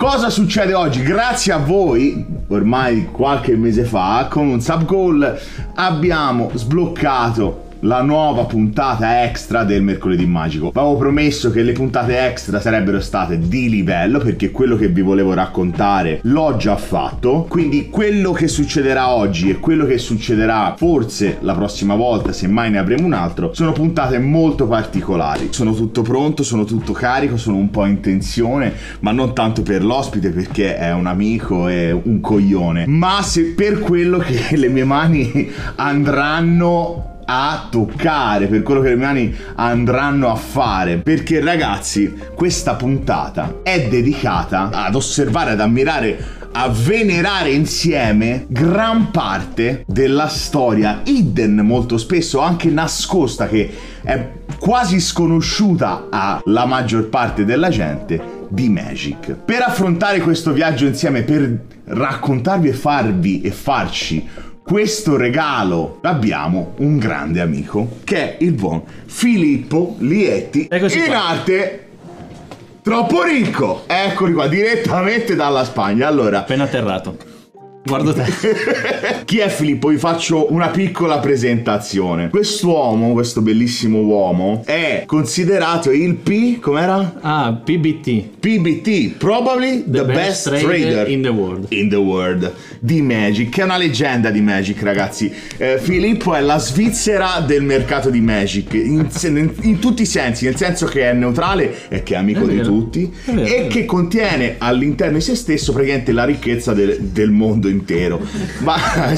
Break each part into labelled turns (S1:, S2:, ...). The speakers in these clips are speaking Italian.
S1: Cosa succede oggi? Grazie a voi, ormai qualche mese fa, con un Subgoal abbiamo sbloccato la nuova puntata extra del Mercoledì Magico. Avevo promesso che le puntate extra sarebbero state di livello, perché quello che vi volevo raccontare l'ho già fatto. Quindi quello che succederà oggi e quello che succederà forse la prossima volta, se mai ne avremo un altro, sono puntate molto particolari. Sono tutto pronto, sono tutto carico, sono un po' in tensione, ma non tanto per l'ospite, perché è un amico e un coglione, ma per quello che le mie mani andranno a toccare, per quello che le mani andranno a fare. Perché ragazzi, questa puntata è dedicata ad osservare, ad ammirare, a venerare insieme gran parte della storia hidden, molto spesso anche nascosta, che è quasi sconosciuta alla maggior parte della gente, di Magic. Per affrontare questo viaggio insieme, per raccontarvi e farci questo regalo, abbiamo un grande amico che è il buon Filippo Lietti, in arte Troppo Ricco. Eccoli qua, direttamente dalla Spagna. Allora,
S2: appena atterrato. Guarda te.
S1: Chi è Filippo? Vi faccio una piccola presentazione. Quest'uomo, questo bellissimo uomo, è considerato il com'era?
S2: PBT,
S1: probably the best trader
S2: in the
S1: world di Magic, che è una leggenda di Magic, ragazzi. Filippo è la Svizzera del mercato di Magic, in tutti i sensi, nel senso che è neutrale e che è amico di tutti, e che contiene all'interno di se stesso praticamente la ricchezza del mondo intero. Ma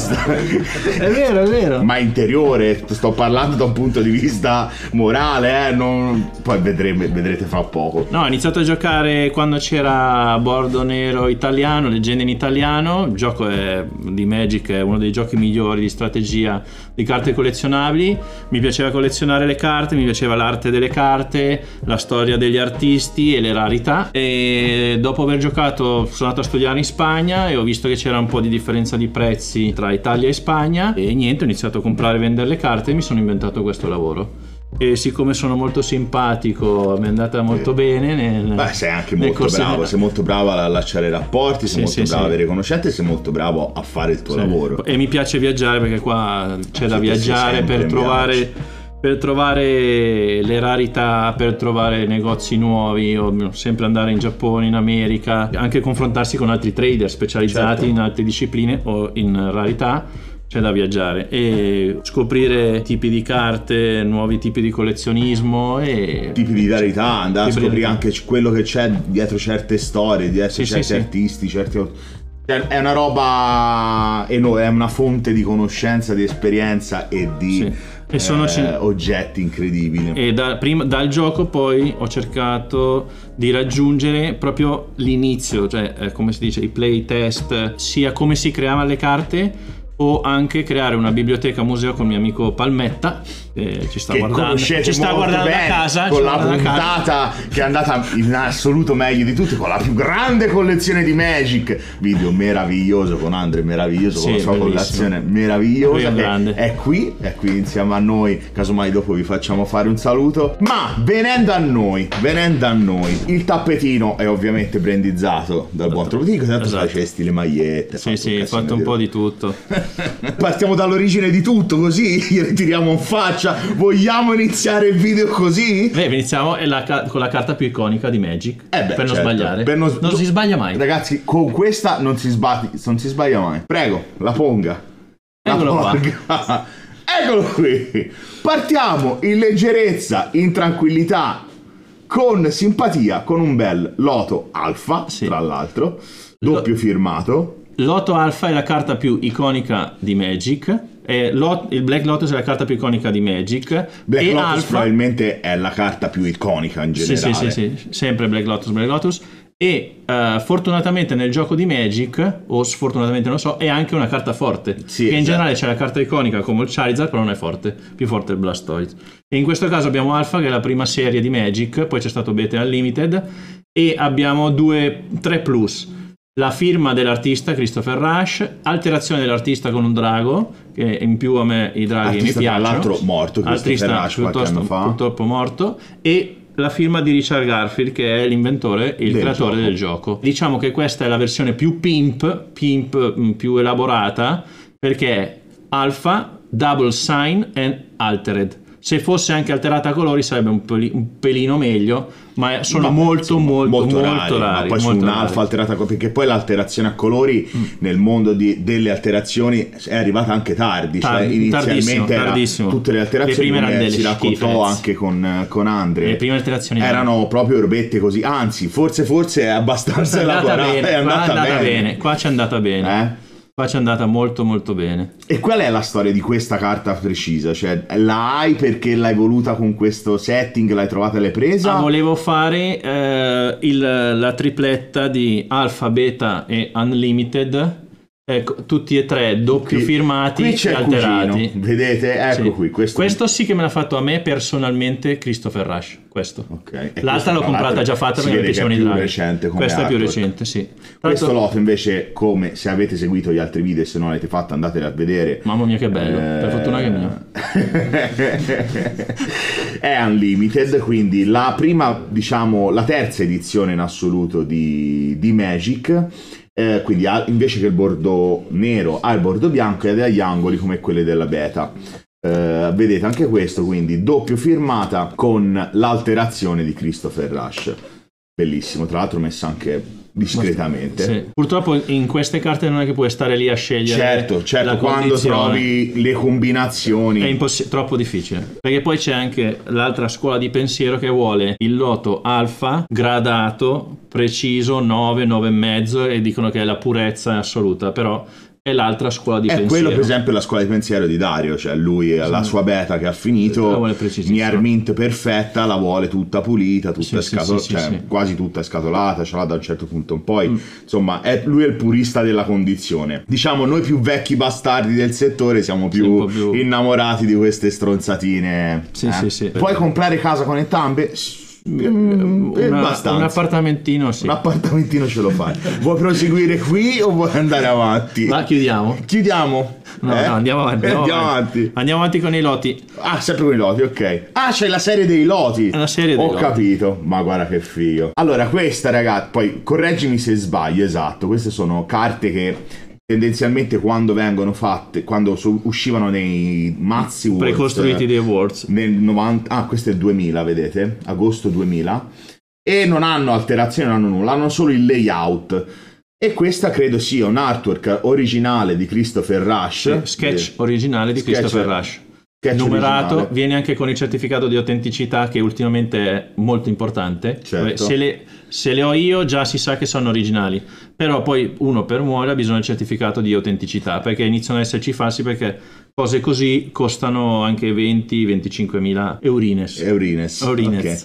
S2: è vero,
S1: ma interiore, sto parlando da un punto di vista morale, poi vedrete fra poco.
S2: No, ho iniziato a giocare quando c'era Bordo Nero italiano, leggende in italiano. Il gioco di Magic è uno dei giochi migliori di strategia di carte collezionabili. Mi piaceva collezionare le carte, mi piaceva l'arte delle carte, la storia degli artisti e le rarità. E dopo aver giocato sono andato a studiare in Spagna e ho visto che c'era un po' di differenza di prezzi tra Italia e Spagna, e niente, ho iniziato a comprare e vendere le carte e mi sono inventato questo lavoro. E siccome sono molto simpatico, mi è andata molto bene.
S1: Sei anche molto bravo, sei molto bravo a allacciare rapporti, sei molto bravo a avere conoscenze, sei molto bravo a fare il tuo lavoro.
S2: E mi piace viaggiare, perché qua c'è da viaggiare per trovare le rarità, per trovare negozi nuovi, o sempre andare in Giappone, in America, anche confrontarsi con altri trader specializzati in altre discipline o in rarità. C'è da viaggiare e scoprire tipi di carte, nuovi tipi di collezionismo e
S1: tipi di rarità, andare a scoprire anche quello che c'è dietro certe storie, dietro certi artisti, è una roba enorme, è una fonte di conoscenza, di esperienza e di oggetti incredibili.
S2: E dal gioco poi ho cercato di raggiungere proprio l'inizio, cioè come si dice, i play test, sia come si creavano le carte, o anche creare una biblioteca museo con mio amico Palmetta, ci sta guardando da casa,
S1: con la puntata che è andata in assoluto meglio di tutti, con la più grande collezione di Magic, video meraviglioso con Andre, meraviglioso, con la sua collezione meravigliosa, è qui insieme a noi. Casomai dopo vi facciamo fare un saluto. Ma venendo a noi, il tappetino è ovviamente brandizzato dal buon Tropico, tanto facesti le magliette,
S2: ho fatto un po' di tutto.
S1: Partiamo dall'origine di tutto, così gliele tiriamo in faccia. Vogliamo iniziare il video così?
S2: Iniziamo con la carta più iconica di Magic, non sbagliare. Non si sbaglia mai,
S1: ragazzi, con questa non si sbaglia mai. Prego, la ponga.
S2: Qua.
S1: Eccolo qui. Partiamo in leggerezza, in tranquillità, con simpatia, con un bel Loto Alpha, tra l'altro, doppio firmato.
S2: Loto Alpha è la carta più iconica di Magic. Il Black Lotus è la carta più iconica di Magic.
S1: Black Lotus Alpha probabilmente è la carta più iconica in generale.
S2: Sì, sempre Black Lotus. E fortunatamente nel gioco di Magic, o sfortunatamente non so, è anche una carta forte. Che in generale c'è la carta iconica come il Charizard, però non è forte, più forte il Blastoise. E in questo caso abbiamo Alpha, che è la prima serie di Magic, poi c'è stato Beta Unlimited, e abbiamo 3 plus. La firma dell'artista Christopher Rush, alterazione dell'artista con un drago, che in più a me i draghi mi piacciono.
S1: Tra l'altro morto, Christopher Rush qualche anno fa.
S2: Purtroppo morto. E la firma di Richard Garfield, che è l'inventore e il creatore del gioco. Diciamo che questa è la versione più pimp, più elaborata, perché è Alpha, Double Sign and Altered. Se fosse anche alterata a colori sarebbe un pelino meglio, ma sono molto rari.
S1: Ma poi su un'alfa alterata a colori, perché poi l'alterazione a colori nel mondo delle alterazioni è arrivata anche tardi, cioè inizialmente tardissimo. Tutte le alterazioni, come si raccontò anche con Andre,
S2: le prime alterazioni
S1: erano proprio robette così, anzi forse è abbastanza elaborata, è andata bene.
S2: Qua ci è andata bene. Qua ci è andata molto bene.
S1: E qual è la storia di questa carta precisa? Cioè, la hai perché l'hai voluta con questo setting, l'hai trovata e l'hai presa?
S2: Volevo fare la tripletta di Alpha, Beta e Unlimited. Ecco, tutti e tre doppio firmati
S1: qui c'è
S2: e alterati.
S1: Cugino, vedete? Ecco, sì. Qui
S2: questo sì che me l'ha fatto a me personalmente Christopher Rush. Questo.
S1: Okay.
S2: L'altra l'ho comprata già fatta perché mi piacevano i draghi. Questa è più recente, sì.
S1: Questo loto invece, come se avete seguito gli altri video e se non l'avete fatto andateli a vedere.
S2: Mamma mia che bello, per fortuna che mia.
S1: È Unlimited, quindi la prima, diciamo, la terza edizione in assoluto di Magic. Quindi invece che il bordo nero ha il bordo bianco ed ha gli angoli come quelli della beta. Vedete anche questo, quindi doppio firmata con l'alterazione di Christopher Rush. Bellissimo, tra l'altro messa anche discretamente.
S2: Sì. Purtroppo in queste carte non è che puoi stare lì a scegliere.
S1: Certo, quando trovi le combinazioni
S2: è troppo difficile, perché poi c'è anche l'altra scuola di pensiero che vuole il loto alfa gradato, preciso, 9 e mezzo, e dicono che è la purezza assoluta, però è l'altra scuola di pensiero.
S1: Quello per esempio è la scuola di pensiero di Dario, cioè lui la sua beta che ha finito, Near Mint perfetta, la vuole tutta pulita, tutta quasi tutta scatolata, ce l'ha da un certo punto in poi, insomma lui è il purista della condizione. Diciamo noi più vecchi bastardi del settore siamo più innamorati di queste stronzatine.
S2: Sì.
S1: Puoi comprare casa con entrambe?
S2: Un appartamentino, sì.
S1: Un appartamentino ce lo fai. Vuoi proseguire qui o vuoi andare avanti?
S2: Ma chiudiamo. No, andiamo avanti con i loti.
S1: Sempre con i loti, ok. C'è la serie dei loti.
S2: È la serie dei loti.
S1: Ho capito, ma guarda che figo. Allora, questa, ragazzi, poi correggimi se sbaglio, esatto. Queste sono carte che tendenzialmente quando vengono fatte, quando uscivano nei mazzi
S2: precostruiti dei Awards
S1: nel 90, questo è il 2000, vedete, agosto 2000, e non hanno alterazioni, non hanno nulla, hanno solo il layout. E questa credo sia un artwork originale di Christopher Rush,
S2: sketch originale di Christopher Rush, numerato originale. Viene anche con il certificato di autenticità, che ultimamente è molto importante.
S1: Certo.
S2: Se le ho io già si sa che sono originali, però poi uno per muore ha bisogno del certificato di autenticità, perché iniziano ad esserci falsi, perché cose così costano anche 20-25 mila eurines.
S1: Okay.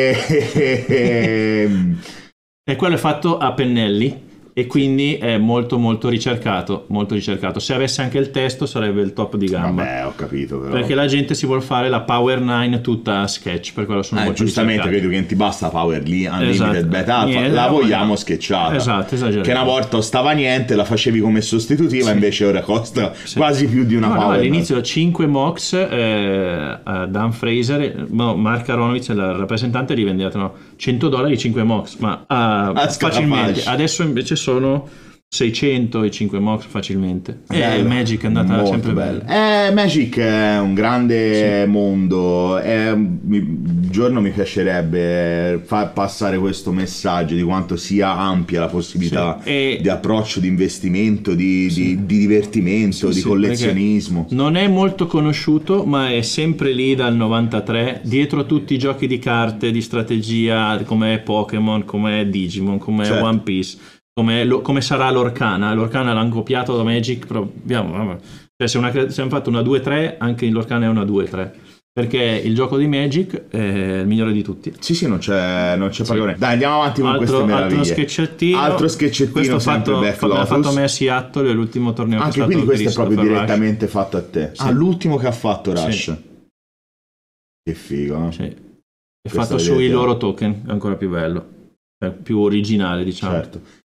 S2: E quello è fatto a pennelli e quindi è molto ricercato. Se avesse anche il testo sarebbe il top di gamma.
S1: Vabbè, ho capito, però.
S2: Perché la gente si vuole fare la Power 9 tutta a sketch, per quello sono molto
S1: giustamente
S2: ricercati.
S1: Credo che non ti basta Power lì Unlimited Beta Alpha, la vogliamo sketchata.
S2: Esatto, esagerato.
S1: Che una volta stava niente, la facevi come sostitutiva, invece ora costa quasi più di una Power.
S2: All'inizio 5 MOX, Dan Fraser, Mark Aronovich, il rappresentante, li vendevano $100 5 MOX, ma facilmente. Adesso invece sono 600 e 5 MOX facilmente. E Magic è andata sempre bella.
S1: Magic è un grande mondo. Un giorno mi piacerebbe far passare questo messaggio di quanto sia ampia la possibilità di approccio, di investimento, di divertimento, di collezionismo.
S2: Non è molto conosciuto, ma è sempre lì dal 93, dietro a tutti i giochi di carte, di strategia, come Pokémon, come Digimon, come One Piece. Come sarà l'Orcana l'hanno copiato da Magic, cioè se hanno fatto una 2-3, anche in l'Orcana è una 2-3, perché il gioco di Magic è il migliore di tutti.
S1: Sì, non c'è paragone. Dai, andiamo avanti con queste meraviglie. Altro sketchettino
S2: questo
S1: sempre Black Lotus.
S2: L'ha fatto me a Seattle, è l'ultimo torneo
S1: anche
S2: che è stato.
S1: Quindi questo è proprio direttamente fatto a te. L'ultimo che ha fatto Rush.
S2: Sì.
S1: Che figo.
S2: Sì. È fatto sui loro token, è ancora più bello, è più originale, diciamo.
S1: Certo.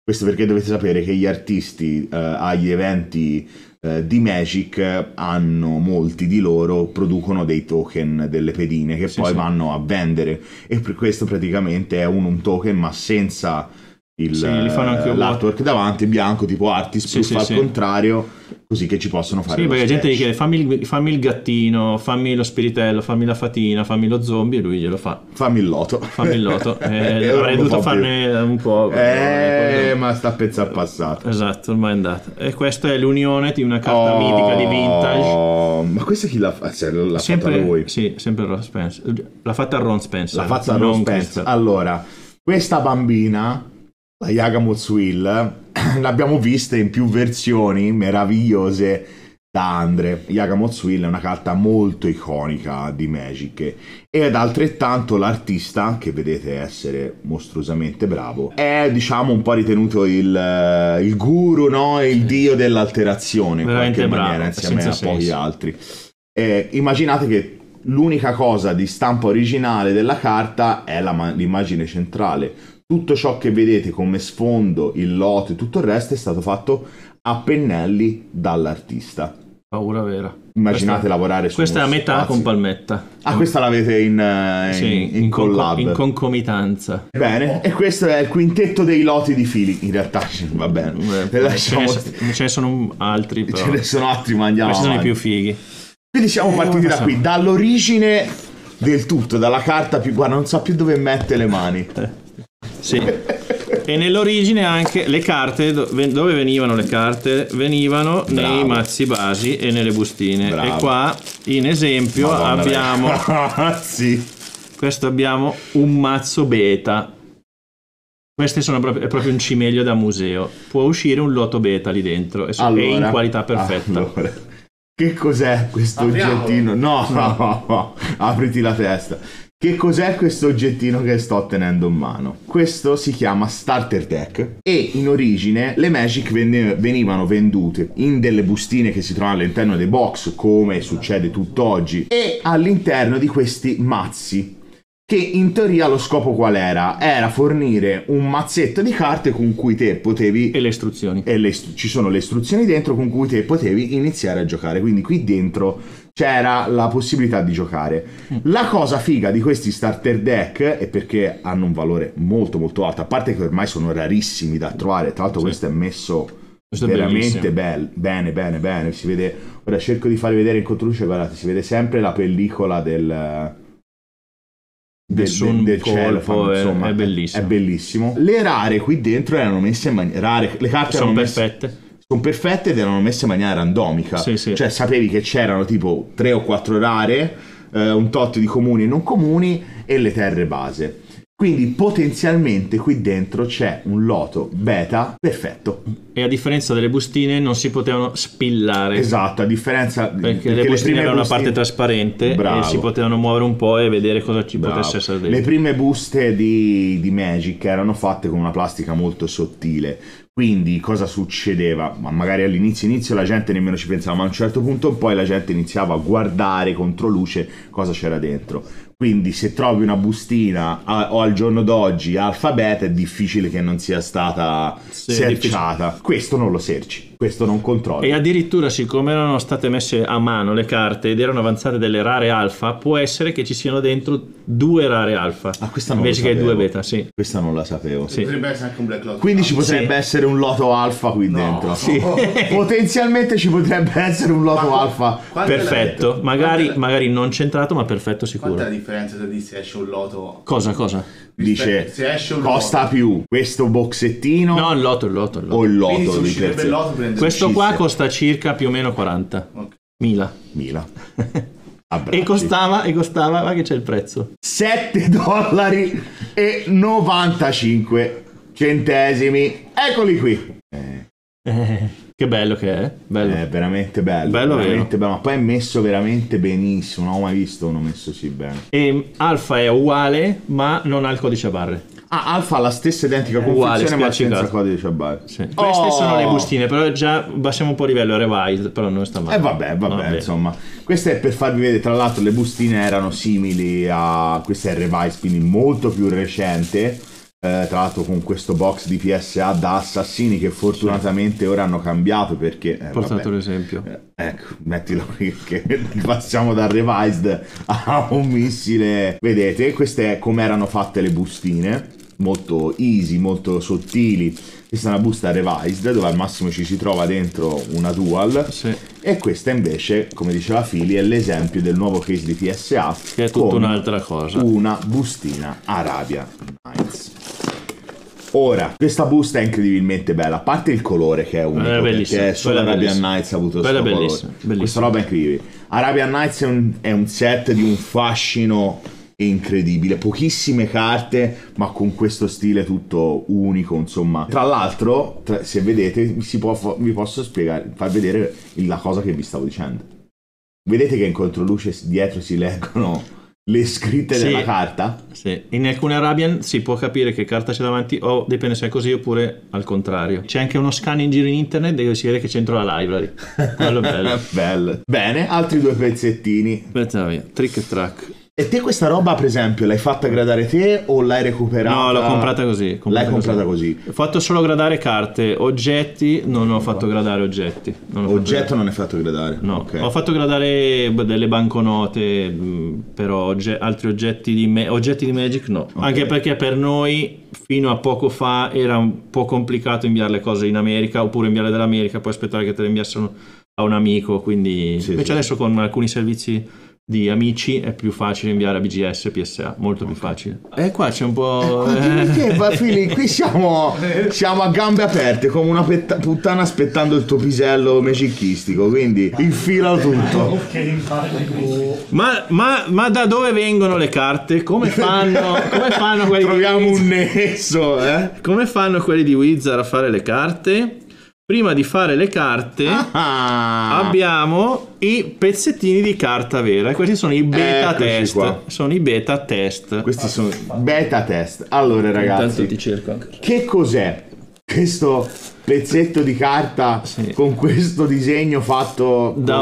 S1: Questo perché dovete sapere che gli artisti agli eventi di Magic molti di loro producono dei token, delle pedine che poi vanno a vendere, e per questo praticamente è un token ma senza l'artwork davanti, bianco, tipo Artist Proof al contrario, così che ci possono fare
S2: perché la gente gli chiede fammi il gattino, fammi lo spiritello, fammi la fatina, fammi lo zombie, e lui glielo fa.
S1: Fammi il loto.
S2: Avrei dovuto farne un po',
S1: ma sta a pensare al passato.
S2: Esatto, ormai è andata. E questa è l'unione di una carta mitica di vintage.
S1: Ma questa chi l'ha fatta?
S2: Sempre
S1: lui?
S2: Sì, sempre Ron Spencer. L'ha fatta Ron Spencer.
S1: L'ha fatta Ron Spencer. Allora, questa bambina, la Yagamoth's Will, l'abbiamo vista in più versioni meravigliose da Andre. Yagamoth's Will è una carta molto iconica di Magic, ed altrettanto l'artista, che vedete essere mostruosamente bravo, è diciamo un po' ritenuto il guru, no? Il dio dell'alterazione in qualche maniera, insieme a pochi altri. Immaginate che l'unica cosa di stampa originale della carta è l'immagine centrale. Tutto ciò che vedete come sfondo, il loto e tutto il resto è stato fatto a pennelli dall'artista.
S2: Paura vera.
S1: Immaginate lavorare su
S2: questa è a metà con palmetta.
S1: Questa l'avete in collab.
S2: In concomitanza.
S1: Bene, e questo è il quintetto dei loti di fili. In realtà va bene.
S2: Ce ne sono altri, però.
S1: Ce ne sono altri, ma andiamo
S2: questi
S1: avanti.
S2: sono i più fighi.
S1: Quindi siamo partiti da qui, dall'origine del tutto, dalla carta più... Guarda, non so più dove mette le mani.
S2: Sì. E nell'origine anche le carte, dove venivano le carte? Venivano nei mazzi basi e nelle bustine. Bravo. E qua in esempio abbiamo questo, abbiamo un mazzo beta. Queste sono è proprio un cimelio da museo. Può uscire un loto beta lì dentro e è in qualità perfetta.
S1: Allora, che cos'è questo oggettino? No, apriti la testa. Che cos'è questo oggettino che sto tenendo in mano? Questo si chiama Starter Deck, e in origine le Magic venivano vendute in delle bustine che si trovano all'interno dei box, come succede tutt'oggi, e all'interno di questi mazzi, che in teoria lo scopo qual era? Era fornire un mazzetto di carte con cui te potevi...
S2: E le istruzioni.
S1: Ci sono le istruzioni dentro con cui te potevi iniziare a giocare, quindi qui dentro c'era la possibilità di giocare. La cosa figa di questi starter deck è perché hanno un valore molto molto alto, a parte che ormai sono rarissimi da trovare. Tra l'altro questo è messo veramente bene, si vede. Ora cerco di farvi vedere in controluce, guardate, si vede sempre la pellicola del cielo, insomma,
S2: è bellissimo.
S1: È bellissimo. Le rare qui dentro erano messe in maniera rare, le carte
S2: sono perfette.
S1: Sono perfette ed erano messe in maniera randomica.
S2: Sì.
S1: Cioè sapevi che c'erano tipo 3 o 4 rare, un tot di comuni e non comuni, e le terre base. Quindi potenzialmente qui dentro c'è un loto beta perfetto.
S2: E a differenza delle bustine non si potevano spillare.
S1: Esatto, a differenza
S2: perché le bustine avevano una parte trasparente. Bravo. E si potevano muovere un po' e vedere cosa ci potesse essere dentro.
S1: Le prime buste di Magic erano fatte con una plastica molto sottile. Quindi cosa succedeva? Ma magari all'inizio la gente nemmeno ci pensava, ma a un certo punto poi la gente iniziava a guardare contro luce cosa c'era dentro. Quindi se trovi una bustina o al giorno d'oggi alfabeta, è difficile che non sia stata searchata. Questo non lo searchi, questo non controlli.
S2: E addirittura, siccome erano state messe a mano le carte ed erano avanzate delle rare alfa, può essere che ci siano dentro 2 rare alfa invece che 2 beta. Sì.
S1: Questa non la sapevo.
S3: Sì. Potrebbe essere anche un Black Lot.
S1: Quindi ci potrebbe essere un loto alfa qui dentro. Sì. Potenzialmente ci potrebbe essere un loto alfa
S2: perfetto, magari non centrato, ma perfetto sicuro.
S3: Quanta è la differenza tra se esce un loto?
S2: Cosa?
S1: Dice
S3: se esce un
S1: costa
S3: loto
S1: più questo boxettino
S2: o il loto
S1: o il loto.
S3: Quindi se il loto
S2: questo qua costa circa più o meno 40 mila. E costava, ma che c'è il prezzo?
S1: $7,95. Eccoli qui.
S2: Che bello che è. Bello.
S1: È veramente bello. Veramente bello. Ma poi è messo veramente benissimo. Non ho mai visto uno messo così bene.
S2: E Alfa è uguale, ma non ha il codice a barre.
S1: Alfa ha la stessa identica confezione, ma senza codice a barre.
S2: Sì. Queste sono le bustine, però già bassiamo un po' a livello revised, però non sta male.
S1: Vabbè, insomma. Questa è per farvi vedere, tra l'altro le bustine erano simili a... Questa è revised, quindi molto più recente. tra l'altro con questo box di PSA da assassini che fortunatamente ora hanno cambiato perché
S2: portato l'esempio,
S1: ecco, mettilo qui che passiamo dal revised a un missile. Vedete, queste è come erano fatte le bustine, molto easy, molto sottili. Questa è una busta revised dove al massimo ci si trova dentro una dual,
S2: sì.
S1: E questa invece, come diceva Fili, è l'esempio del nuovo case di PSA,
S2: che è tutta un'altra cosa,
S1: una bustina Arabian Nights. Ora, questa busta è incredibilmente bella, a parte il colore che è unico, perché solo Arabian Nights ha avuto questo colore.
S2: Bellissima.
S1: Questa roba è incredibile. Arabian Nights è un set di un fascino incredibile, pochissime carte ma con questo stile tutto unico, insomma. Tra l'altro, se vedete, vi posso far vedere la cosa che vi stavo dicendo. Vedete che in controluce dietro si leggono le scritte della carta?
S2: Sì, in alcune Arabian si può capire che carta c'è davanti, o dipende se è così oppure al contrario. C'è anche uno scan in giro in internet dove si vede che c'è dentro la library. Quello è bello.
S1: Bello. Bene, altri due pezzettini.
S2: Aspetta, via. Trick e track.
S1: E te questa roba, per esempio, l'hai fatta gradare te o l'hai recuperata?
S2: No, l'ho comprata così.
S1: L'hai comprata così.
S2: Ho fatto solo gradare carte, oggetti, non ho fatto gradare oggetti.
S1: Oggetto non hai fatto gradare?
S2: No,
S1: okay.
S2: Ho fatto gradare delle banconote, però altri oggetti di Magic no. Okay. Anche perché per noi, fino a poco fa, era un po' complicato inviare le cose in America, oppure inviarle dall'America, poi aspettare che te le inviassero a un amico, quindi...
S1: Sì,
S2: invece adesso con alcuni servizi di amici è più facile inviare a BGS, PSA, molto più facile. E qua c'è un po'...
S1: Fili, qui siamo a gambe aperte come una puttana aspettando il tuo pisello magichistico, quindi infila tutto.
S2: Ma da dove vengono le carte? Come fanno quelli
S1: Troviamo un nesso,
S2: Come fanno quelli di Wizard a fare le carte? Prima di fare le carte abbiamo i pezzettini di carta vera. E questi sono i beta test.
S1: Qua.
S2: Sono i beta test.
S1: Questi sono beta test. Allora ragazzi,
S2: intanto ti cerco anche.
S1: Che cos'è questo pezzetto di carta con questo disegno fatto
S2: da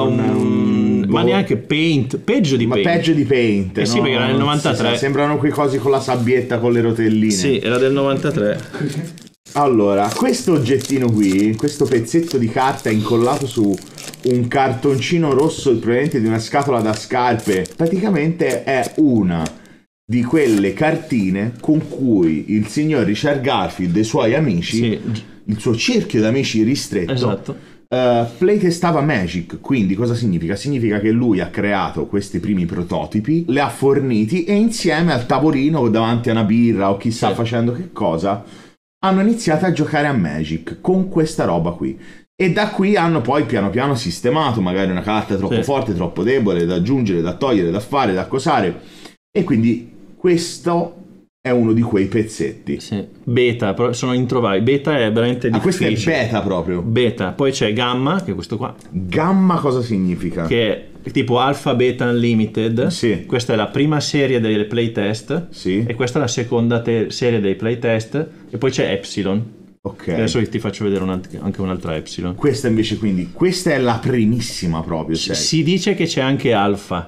S2: ma neanche paint, peggio di paint.
S1: Peggio di paint.
S2: Sì, perché era nel 93.
S1: Sembrano quei cosi con la sabbietta con le rotelline.
S2: Sì, era del 93.
S1: Allora, questo oggettino qui, questo pezzetto di carta incollato su un cartoncino rosso, probabilmente di una scatola da scarpe, praticamente è una di quelle cartine con cui il signor Richard Garfield e i suoi amici, il suo cerchio di amici ristretto,
S2: esatto,
S1: playtestava Magic. Quindi cosa significa? Significa che lui ha creato questi primi prototipi, li ha forniti e insieme al tavolino o davanti a una birra o chissà facendo che cosa hanno iniziato a giocare a Magic con questa roba qui. E da qui hanno poi piano piano sistemato magari una carta troppo forte, troppo debole, da aggiungere, da togliere, da fare, da cosare. E quindi questo è uno di quei pezzetti.
S2: Sì. Beta, sono introvabili. Beta è veramente difficile.
S1: Questo è beta proprio.
S2: Beta. Poi c'è Gamma, che è questo qua.
S1: Gamma cosa significa?
S2: Che è tipo Alpha Beta Unlimited.
S1: Sì.
S2: Questa è la prima serie dei playtest.
S1: Sì.
S2: E questa è la seconda serie dei playtest. E poi c'è Epsilon.
S1: Ok.
S2: Adesso ti faccio vedere anche un'altra Epsilon.
S1: Questa invece, quindi, questa è la primissima proprio.
S2: Si dice che c'è anche Alpha,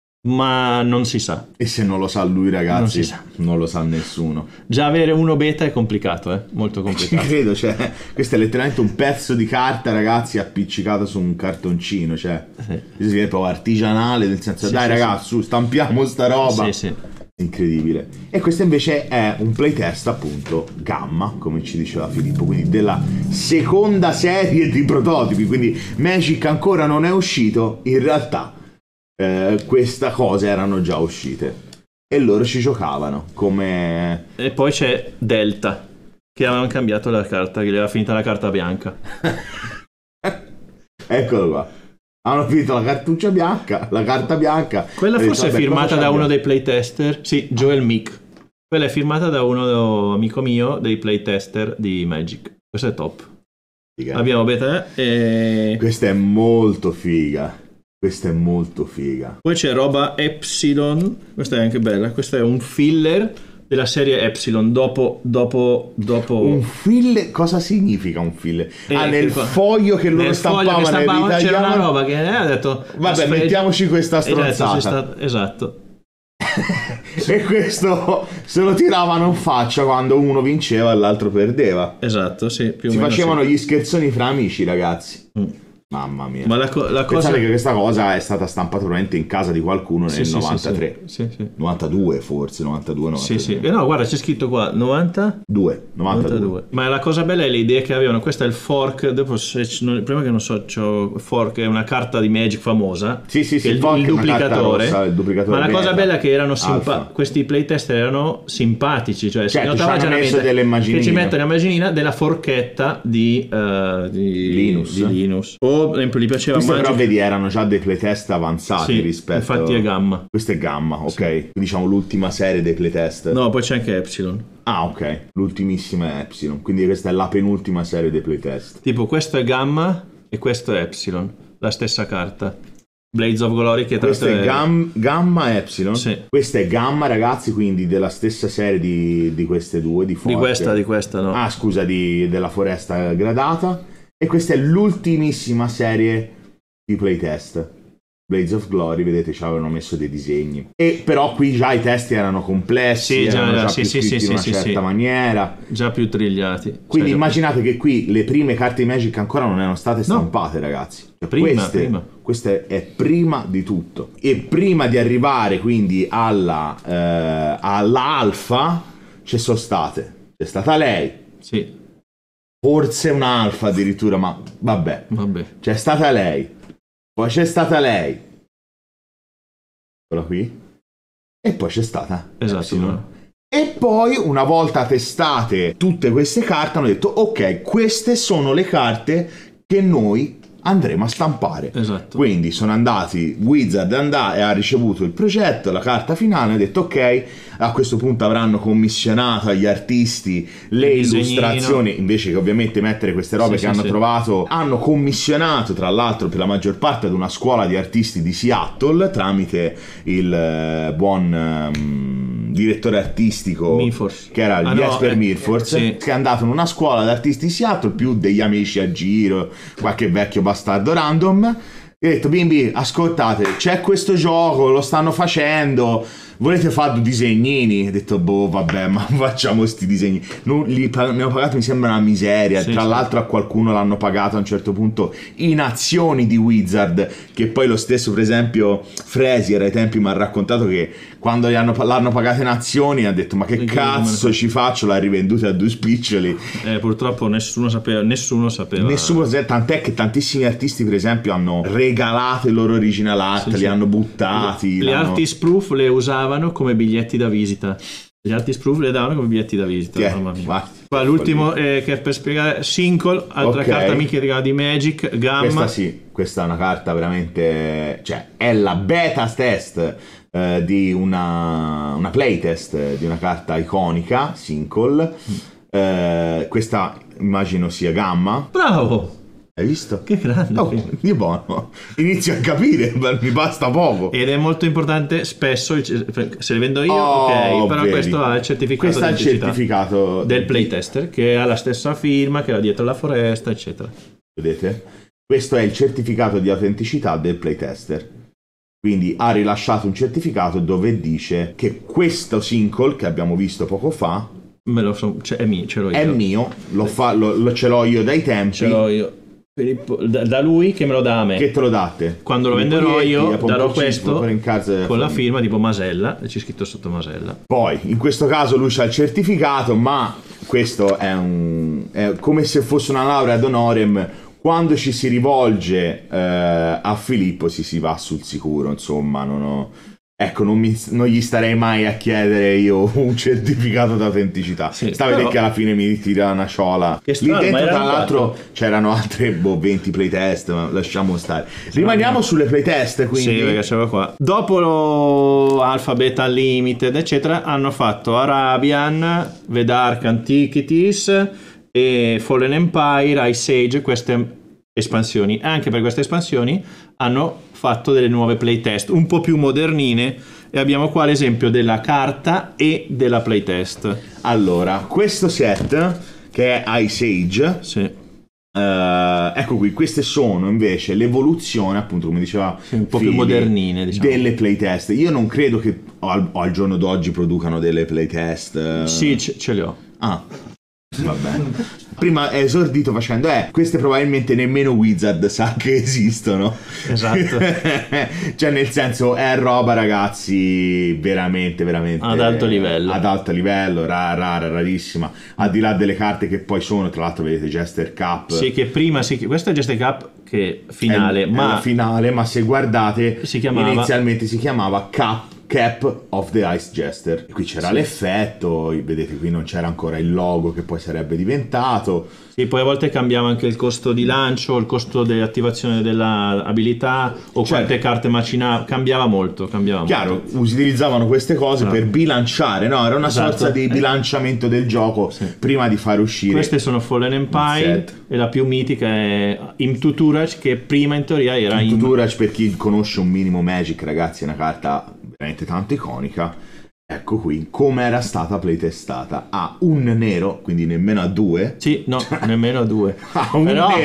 S2: ma non si sa.
S1: E se non lo sa lui, ragazzi, non lo sa nessuno.
S2: Già avere uno beta è complicato, molto complicato.
S1: Ci credo, cioè, questo è letteralmente un pezzo di carta, ragazzi, appiccicato su un cartoncino, cioè, si vede proprio artigianale, nel senso, dai ragazzi, su, stampiamo sta roba. Incredibile. E questo invece è un playtest, appunto, Gamma, come ci diceva Filippo, quindi della seconda serie di prototipi, quindi Magic ancora non è uscito, in realtà questa cosa erano già uscite e loro ci giocavano come...
S2: E poi c'è Delta, che avevano cambiato la carta, che gli aveva finita la carta bianca.
S1: Eccolo qua, hanno finito la cartuccia bianca, la carta bianca.
S2: Quella forse è firmata da uno dei playtester. Sì, Joel Meek. Quella è firmata da uno amico mio dei playtester di Magic. Questa è top.
S1: Figa.
S2: Abbiamo beta e...
S1: Questa è molto figa. Questa è molto figa.
S2: Poi c'è roba Epsilon. Questa è anche bella. Questo è un filler della serie Epsilon. Dopo
S1: un filler? Cosa significa un filler? Nel foglio che loro stampavano
S2: c'era una roba che ha detto
S1: vabbè, mettiamoci questa stronzata.
S2: Esatto.
S1: e questo se lo tiravano in faccia quando uno vinceva e l'altro perdeva.
S2: Esatto, sì, più o
S1: Si
S2: meno
S1: facevano
S2: sì.
S1: gli scherzoni fra amici, ragazzi. Mamma mia.
S2: Ma la cosa...
S1: Pensate che questa cosa è stata stampata probabilmente in casa di qualcuno nel
S2: Sì,
S1: 93.
S2: Sì, sì.
S1: 92 forse, 92, 93.
S2: Sì, sì. No, guarda, c'è scritto qua 92. Ma la cosa bella è l'idea che avevano. Questo è il fork. Dopo, prima che non so, c'ho fork è una carta di Magic famosa.
S1: Sì,
S2: che è
S1: il fork è una carta
S2: duplicatore.
S1: rossa, il duplicatore.
S2: Ma la cosa bella è che erano
S1: Alfa.
S2: questi playtester erano simpatici. Cioè, si
S1: Certo,
S2: notava
S1: ci hanno messo
S2: chiaramente
S1: delle immaginine.
S2: che ci mettono l'immaginina della forchetta di Linus. O, per esempio, gli piaceva
S1: Questi però
S2: Magic.
S1: vedi erano già dei playtest avanzati
S2: Sì,
S1: rispetto.
S2: infatti è gamma.
S1: Questo è gamma, ok. Quindi diciamo l'ultima serie dei playtest.
S2: No, poi c'è anche Epsilon.
S1: Ah, ok. L'ultimissima è Epsilon. Quindi questa è la penultima serie dei playtest.
S2: Tipo questo è gamma e questo è Epsilon, la stessa carta. Blades of Glory che
S1: Questo è gamma Epsilon.
S2: Sì.
S1: Questa è gamma, ragazzi, quindi della stessa serie di queste due. Di
S2: questa no.
S1: Ah, scusa, della foresta gradata. E questa è l'ultimissima serie di playtest. Blades of Glory, vedete, ci avevano messo dei disegni. E però qui già i testi erano complessi, erano più scritti in una certa maniera.
S2: Già più trigliati.
S1: Quindi immaginate che qui le prime carte di Magic ancora non erano state stampate, ragazzi. Cioè,
S2: prima.
S1: Questa è prima di tutto. E prima di arrivare quindi alla alfa ci sono state. C'è stata lei.
S2: Sì.
S1: Forse un'alfa addirittura, ma vabbè. C'è stata lei. Poi c'è stata lei. Quella qui. E poi c'è stata.
S2: Esatto.
S1: No? E poi, una volta testate tutte queste carte, hanno detto, ok, queste sono le carte che noi andremo a stampare.
S2: Esatto.
S1: Quindi sono andati, Wizard e ha ricevuto il progetto, la carta finale, ha detto ok, a questo punto avranno commissionato agli artisti le illustrazioni, invece che ovviamente mettere queste robe che hanno trovato, hanno commissionato tra l'altro per la maggior parte ad una scuola di artisti di Seattle tramite il buon direttore artistico
S2: Milfors,
S1: che era Jesper Milfors, che è andato in una scuola di artisti di Seattle, più degli amici a giro, qualche vecchio bastardo random, e ho detto bimbi ascoltate, c'è questo gioco, lo stanno facendo, volete fare due disegnini? Ho detto boh vabbè, ma facciamo sti disegni. Ne ho pagato, mi sembra una miseria. Tra l'altro a qualcuno l'hanno pagato a un certo punto in azioni di Wizard, che poi lo stesso, per esempio Frazier ai tempi mi ha raccontato che quando l'hanno pagato in azioni ha detto ma che cazzo ci faccio, l'ha rivenduta a due spiccioli.
S2: Purtroppo nessuno sapeva.
S1: Tant'è che tantissimi artisti per esempio hanno regalato il loro original art, li hanno buttati,
S2: le artist proof le usavano come biglietti da visita. Gli artist proof le davano come biglietti da visita. Mamma mia. Qua l'ultimo che è per spiegare Single, altra carta mitica di Magic, gamma.
S1: Questa è una carta veramente, cioè è la beta test di una playtest di una carta iconica, Single. Questa immagino sia gamma.
S2: Bravo!
S1: Hai visto?
S2: Che grande.
S1: Io buono. Inizio a capire, mi basta poco.
S2: Ed è molto importante, spesso se le vendo io, ok, però questo ha il certificato
S1: questo è il certificato
S2: del playtester che ha la stessa firma, che era dietro la foresta, eccetera.
S1: Vedete? Questo è il certificato di autenticità del playtester. Quindi ha rilasciato un certificato dove dice che questo Single che abbiamo visto poco fa
S2: è mio, ce l'ho io.
S1: È mio, ce l'ho io dai tempi.
S2: Ce l'ho io. Da lui che me lo dà a me.
S1: Che te lo date?
S2: Quando lo venderò io darò questo con la firma tipo Masella, e c'è scritto sotto Masella.
S1: Poi in questo caso lui c'ha il certificato, ma questo è come se fosse una laurea ad honorem. Quando ci si rivolge a Filippo si va sul sicuro, insomma, non gli starei mai a chiedere io un certificato d'autenticità. Sta a vedere che alla fine mi tira una ciola. Lì dentro tra l'altro c'erano altre 20 playtest, ma lasciamo stare. Rimaniamo sulle playtest, quindi.
S2: Sì, perché c'era qua. Dopo Alpha, Beta, Limited, eccetera, hanno fatto Arabian, The Dark Antiquities e Fallen Empire, Ice Age, queste espansioni. Anche per queste espansioni hanno fatto delle nuove playtest un po' più modernine, e abbiamo qua l'esempio della carta e della playtest.
S1: Allora, questo set che è Ice Age Ecco qui, queste sono invece l'evoluzione, appunto, come diceva
S2: un po' più
S1: Fili,
S2: modernine, diciamo.
S1: delle playtest. Io non credo che al giorno d'oggi producano delle playtest.
S2: Sì, ce le ho.
S1: Ah, va bene. Prima è esordito facendo queste probabilmente nemmeno Wizard sa che esistono.
S2: Esatto.
S1: Cioè, nel senso, è roba, ragazzi, veramente
S2: ad alto livello.
S1: Ad alto livello, rarissima. Al di là delle carte che poi sono, tra l'altro vedete Jester Cup.
S2: Sì, che prima questa è Jester Cup che finale,
S1: è
S2: ma
S1: la finale, ma se guardate inizialmente si chiamava Cap of the Ice Jester. Qui c'era l'effetto, vedete qui non c'era ancora il logo che poi sarebbe diventato.
S2: Sì, poi a volte cambiava anche il costo di lancio, il costo di attivazione dell'abilità o quante carte macinava, cambiava molto.
S1: Chiaro, utilizzavano queste cose per bilanciare, no? Era una sorta di bilanciamento del gioco prima di far uscire.
S2: Queste sono Fallen Empire e la più mitica è Into Turach, che prima in teoria era
S1: Into Turach, per chi conosce un minimo Magic, ragazzi, è una carta veramente tanto iconica. Ecco qui come era stata playtestata a un nero, quindi nemmeno a 2.
S2: Sì, no, nemmeno a 2.
S1: A un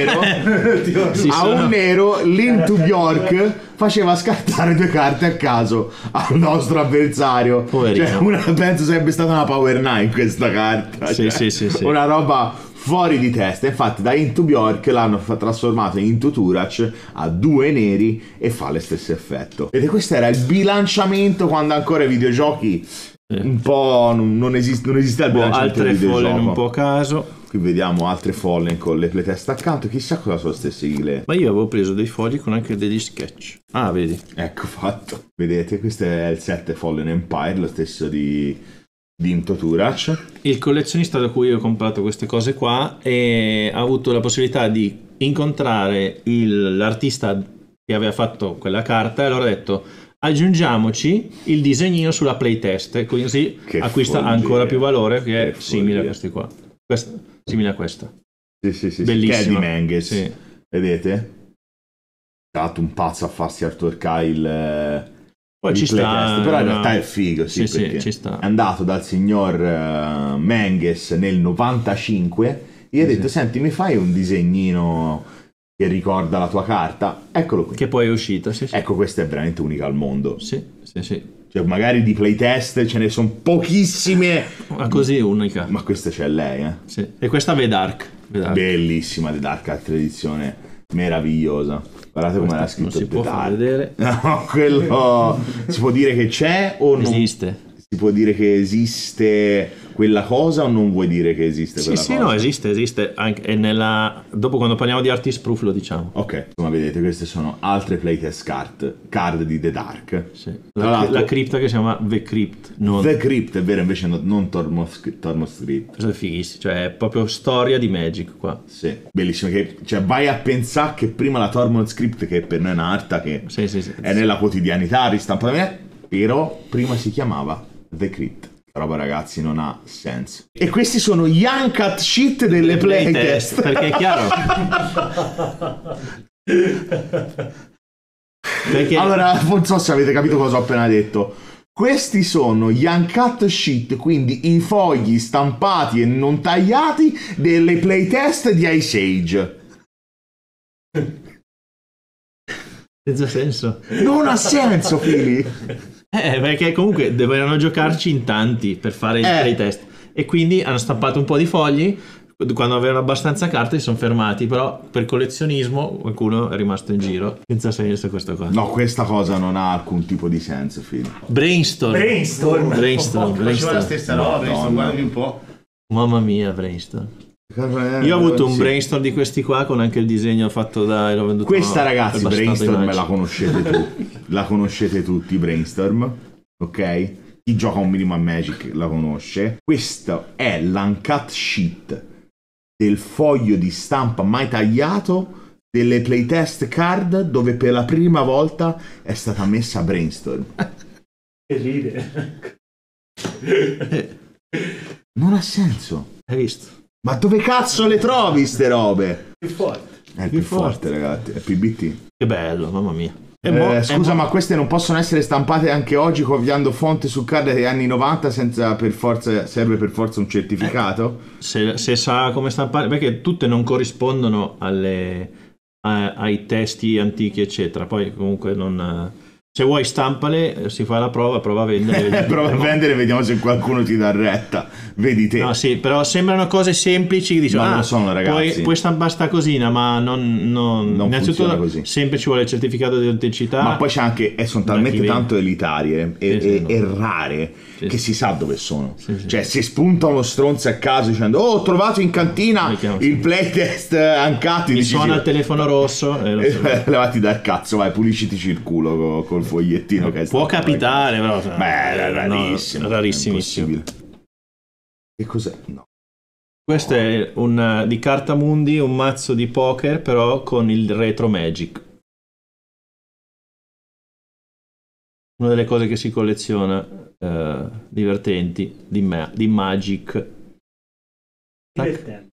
S1: nero, un nero, l'Into Bjork faceva scartare 2 carte a caso al nostro avversario.
S2: Poverino.
S1: Cioè, penso sarebbe stata una Power 9 questa carta.
S2: Sì,
S1: cioè,
S2: sì.
S1: Una roba fuori di testa. Infatti da Into Bjork l'hanno trasformato in Into Turach a 2 neri e fa lo stesso effetto. Vedete, questo era il bilanciamento quando ancora i videogiochi un po' non esisteva il bilanciamento
S2: altre
S1: del videogioco.
S2: Fallen un po' a caso.
S1: Qui vediamo altre Fallen con le playtest accanto, chissà cosa sono ste sigle.
S2: Ma io avevo preso dei fogli con anche degli sketch. Ah, vedi.
S1: Ecco fatto. Vedete, questo è il set Fallen Empire, lo stesso di Into Turach.
S2: Il collezionista da cui ho comprato queste cose qua ha avuto la possibilità di incontrare l'artista che aveva fatto quella carta e allora ha detto aggiungiamoci il disegnino sulla playtest, così
S1: che
S2: acquista
S1: follia,
S2: ancora più valore, che è simile
S1: follia.
S2: a questi qua. Simile a questa.
S1: Sì.
S2: Bellissima.
S1: Che è di Manges.
S2: Sì.
S1: Vedete? Ha fatto un pazzo a farsi artworkare il
S2: poi ci sta,
S1: però in realtà è figo, sì, perché
S2: ci sta.
S1: è andato dal signor Manges nel 95 e gli ha detto senti, mi fai un disegnino che ricorda la tua carta? Eccolo qui,
S2: che poi è uscita, sì.
S1: Ecco, questa è veramente unica al mondo.
S2: Sì.
S1: Cioè, magari di playtest ce ne sono pochissime,
S2: ma così unica.
S1: ma questa c'è lei,
S2: Sì. E questa The Dark.
S1: Bellissima, The Dark, altra edizione meravigliosa. Guardate come era scritto.
S2: Non si può far vedere.
S1: No, quello si può dire che c'è o non
S2: esiste.
S1: Si può dire che esiste quella cosa o non vuoi dire che esiste quella cosa?
S2: Sì, no, esiste anche dopo quando parliamo di Artist Proof lo diciamo.
S1: Ok, come vedete queste sono altre playtest card di The Dark.
S2: Sì. La cripta che si chiama The Crypt.
S1: The Crypt, è vero, invece non Tormos Crypt.
S2: Questo è fighissimo, cioè è proprio storia di Magic qua.
S1: Sì, bellissimo, che cioè vai a pensare che prima la Tormos Crypt, che per noi è un'arta che è nella quotidianità ristampata, però prima si chiamava The Crypt. Roba, ragazzi, non ha senso. E questi sono gli uncut shit delle playtest.
S2: Perché è chiaro. Perché...
S1: Allora, non so se avete capito cosa ho appena detto. Questi sono gli uncut sheet, quindi i fogli stampati e non tagliati delle playtest di Ice Age.
S2: Senza senso.
S1: Non ha senso, Fili.
S2: Perché comunque dovevano giocarci in tanti per fare il playtest. E quindi hanno stampato un po' di fogli. Quando avevano abbastanza carte si sono fermati, però per collezionismo qualcuno è rimasto in giro. Senza senso questa cosa.
S1: No, questa cosa non ha alcun tipo di senso, Fili.
S2: Brainstorm.
S3: Faceva la stessa roba, Brainstorm, guardi un po'.
S2: Mamma mia, Brainstorm. Io ho avuto un Brainstorm di questi qua con anche il disegno fatto l'ho venduto.
S1: Questa, ragazzi, Brainstorm la conoscete tutti. La conoscete tutti, Brainstorm, ok? Chi gioca un minimo a Magic la conosce. Questo è l'uncut sheet del foglio di stampa mai tagliato delle playtest card dove per la prima volta è stata messa Brainstorm.
S2: Che ride.
S1: Non ha senso.
S2: Hai visto?
S1: Ma dove cazzo le trovi ste robe?
S3: Più forte.
S1: È più forte, ragazzi. È PBT.
S2: Che bello, mamma mia.
S1: Scusa, ma queste non possono essere stampate anche oggi copiando fonte su carte degli anni 90 senza per forza, serve per forza un certificato?
S2: Se sa come stampare, perché tutte non corrispondono ai testi antichi eccetera, poi comunque non... Se vuoi stampale, si fa la prova a vendere.
S1: Prova a vendere, vediamo se qualcuno ti dà retta. Vedi te.
S2: No, sì, però sembrano cose semplici. Dici,
S1: ma non lo sono, ragazzi.
S2: Puoi stampare sta cosina, ma non innanzitutto
S1: così.
S2: Sempre ci vuole il certificato di autenticità.
S1: Ma poi c'è anche, sono talmente tanto elitarie e rare che si sa dove sono. Cioè, se spunta uno stronzo a caso dicendo ho trovato in cantina il playtest Ancati,
S2: mi suona il telefono rosso
S1: levati dal cazzo, vai, pulisciti il culo col fogliettino che
S2: può capitare, però
S1: è rarissimo,
S2: rarissimissimo.
S1: Che cos'è? No.
S2: Questo è di Cartamundi, un mazzo di poker però con il retro Magic. Una delle cose che si colleziona divertenti di Magic.
S4: Divertente.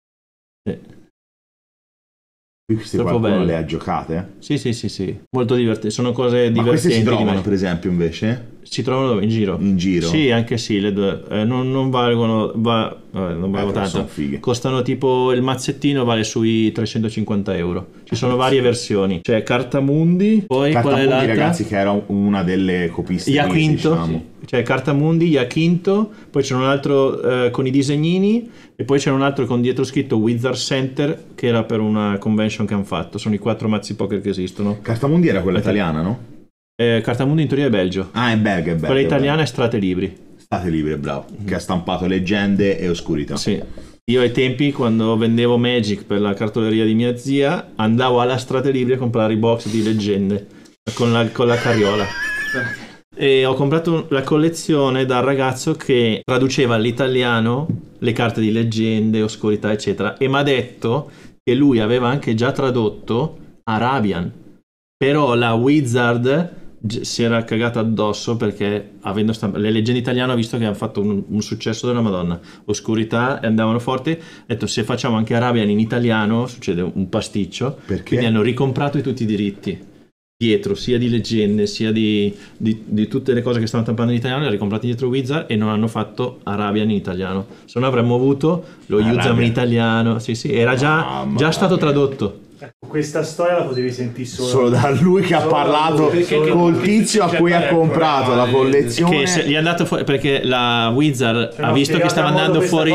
S1: Queste qualcuno le ha giocate?
S2: Sì. Molto divertenti. Sono cose divertenti.
S1: Ma queste si trovano, per esempio, invece?
S2: Si trovano dove? In giro?
S1: In giro?
S2: Sì, anche sì. Le due. Non valgono... non valgono tanto. Costano tipo... Il mazzettino vale sui 350 euro. Ci sono varie versioni. C'è Cartamundi. Poi qual è l'altra?
S1: Ragazzi, che era una delle copiste.
S2: Iaquinto.
S1: Diciamo.
S2: C'è Cartamundi, Iaquinto. Poi c'è un altro con i disegnini. E poi c'è un altro con dietro scritto Wizard Center, che era per una convention che hanno fatto. Sono i 4 mazzi poker che esistono.
S1: Cartamundi era quella italiana, no?
S2: Cartamundi in teoria è Belgio.
S1: Ah, è Belgio.
S2: Quella italiana è Strate Libri.
S1: Strate Libri, bravo. Che ha stampato Leggende e Oscurità.
S2: Sì. Io ai tempi, quando vendevo Magic per la cartoleria di mia zia, andavo alla Strate Libri a comprare i box di Leggende con la carriola. E ho comprato la collezione dal ragazzo che traduceva all'italiano le carte di Leggende, Oscurità, eccetera, e mi ha detto che lui aveva anche già tradotto Arabian, però la Wizard si era cagata addosso perché avendo le leggende italiane ho visto che hanno fatto un successo della Madonna. Oscurità andavano forti, ho detto se facciamo anche Arabian in italiano succede un pasticcio.
S1: Perché?
S2: Quindi hanno ricomprato tutti i diritti dietro, sia di leggende sia di tutte le cose che stanno tampando in italiano, le hanno ricomprate dietro Wizard e non hanno fatto Arabian in italiano. Se no avremmo avuto lo Yuzam in italiano. Sì, era già stato tradotto.
S4: Questa storia la potevi sentire
S1: solo da lui che ha parlato col tizio a cui ha comprato la collezione,
S2: che gli è andato fuori perché la Wizard ha visto che stava andando fuori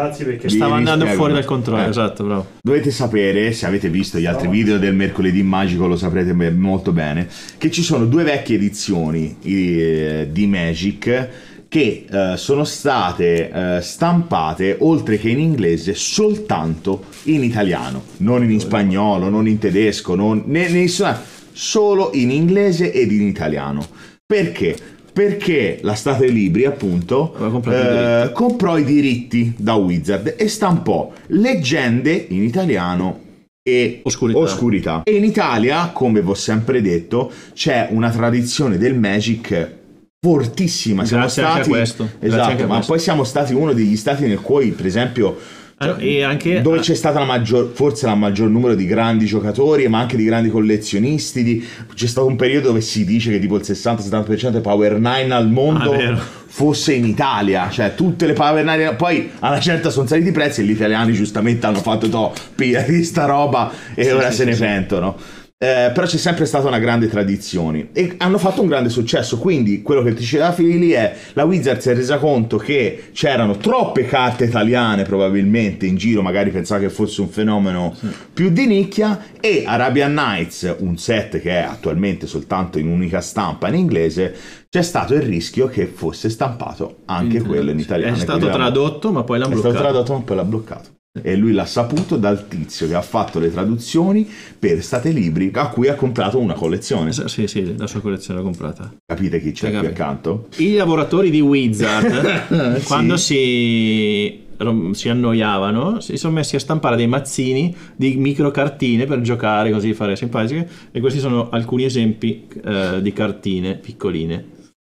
S2: dal controllo. Esatto, bravo.
S1: Dovete sapere, se avete visto gli altri video del Mercoledì Magico lo saprete molto bene, che ci sono 2 vecchie edizioni di Magic che sono state stampate oltre che in inglese soltanto in italiano, non in spagnolo, non in tedesco, solo in inglese ed in italiano. Perché? Perché la Strate Libri appunto comprò i diritti da Wizard e stampò Leggende in italiano e Oscurità. E in Italia, come vi ho sempre detto, c'è una tradizione del Magic fortissima. Siamo stati
S2: anche a questo.
S1: Esatto, ma poi siamo stati uno degli stati nel cui, per esempio,
S2: e anche
S1: dove c'è stata forse la maggior numero di grandi giocatori, ma anche di grandi collezionisti. C'è stato un periodo dove si dice che tipo il 60-70% dei Power 9 al mondo fosse in Italia, cioè tutte le Power 9. Poi alla certa sono saliti i prezzi e gli italiani giustamente hanno fatto pigliati sta roba e ora se ne pentono. Però c'è sempre stata una grande tradizione e hanno fatto un grande successo. Quindi quello che ti diceva Fili è la Wizard si è resa conto che c'erano troppe carte italiane probabilmente in giro, magari pensava che fosse un fenomeno più di nicchia, e Arabian Nights, un set che è attualmente soltanto in unica stampa in inglese, c'è stato il rischio che fosse stampato anche quello in italiano.
S2: È stato tradotto ma poi l'ha
S1: bloccato. E lui l'ha saputo dal tizio che ha fatto le traduzioni per Strate Libri, a cui ha comprato una collezione.
S2: Sì, la sua collezione l'ha comprata.
S1: Capite chi c'è qui accanto?
S2: I lavoratori di Wizard quando si annoiavano si sono messi a stampare dei mazzini di microcartine per giocare, così fare simpatiche, e questi sono alcuni esempi di cartine piccoline.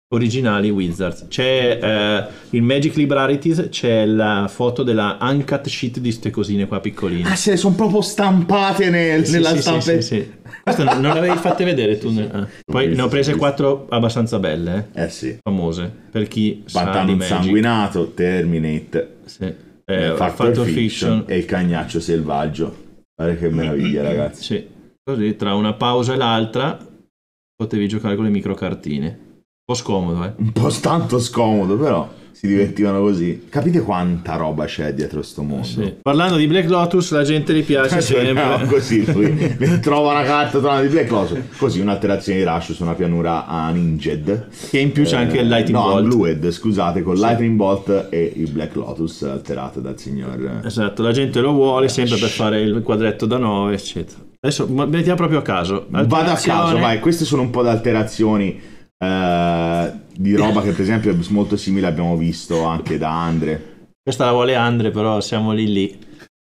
S2: originali Wizards. C'è il Magic Librarities, c'è la foto della uncut sheet di ste cosine qua piccoline.
S1: Ah, se sono proprio stampate nella stampa.
S2: Sì. Queste non le avevi fatte vedere tu? Poi ne ho prese 4 abbastanza belle,
S1: sì.
S2: Famose, per chi
S1: Pantano
S2: sa di Magic.
S1: Insanguinato, Terminate,
S2: Sì.
S1: Factor Fiction e il Cagnaccio Selvaggio. Guarda che meraviglia, ragazzi.
S2: Sì. Così tra una pausa e l'altra potevi giocare con le microcartine. Un po' scomodo,
S1: Un po' tanto scomodo, però si divertivano così. Capite quanta roba c'è dietro sto mondo?
S2: Sì. Parlando di Black Lotus, la gente gli piace sempre.
S1: No, così lui trova una carta di Black Lotus. Così un'alterazione di Rush su una pianura Uninged.
S2: Che in più c'è anche il Lightning Bolt.
S1: Blued, scusate, con Lightning Bolt e il Black Lotus alterato dal signor.
S2: Esatto, la gente lo vuole sempre per fare il quadretto da 9, eccetera. Adesso mettiamo proprio a caso.
S1: Vado a caso, vai. Queste sono un po' di alterazioni di roba che per esempio è molto simile, abbiamo visto anche da Andre.
S2: Questa la vuole Andre, però siamo lì.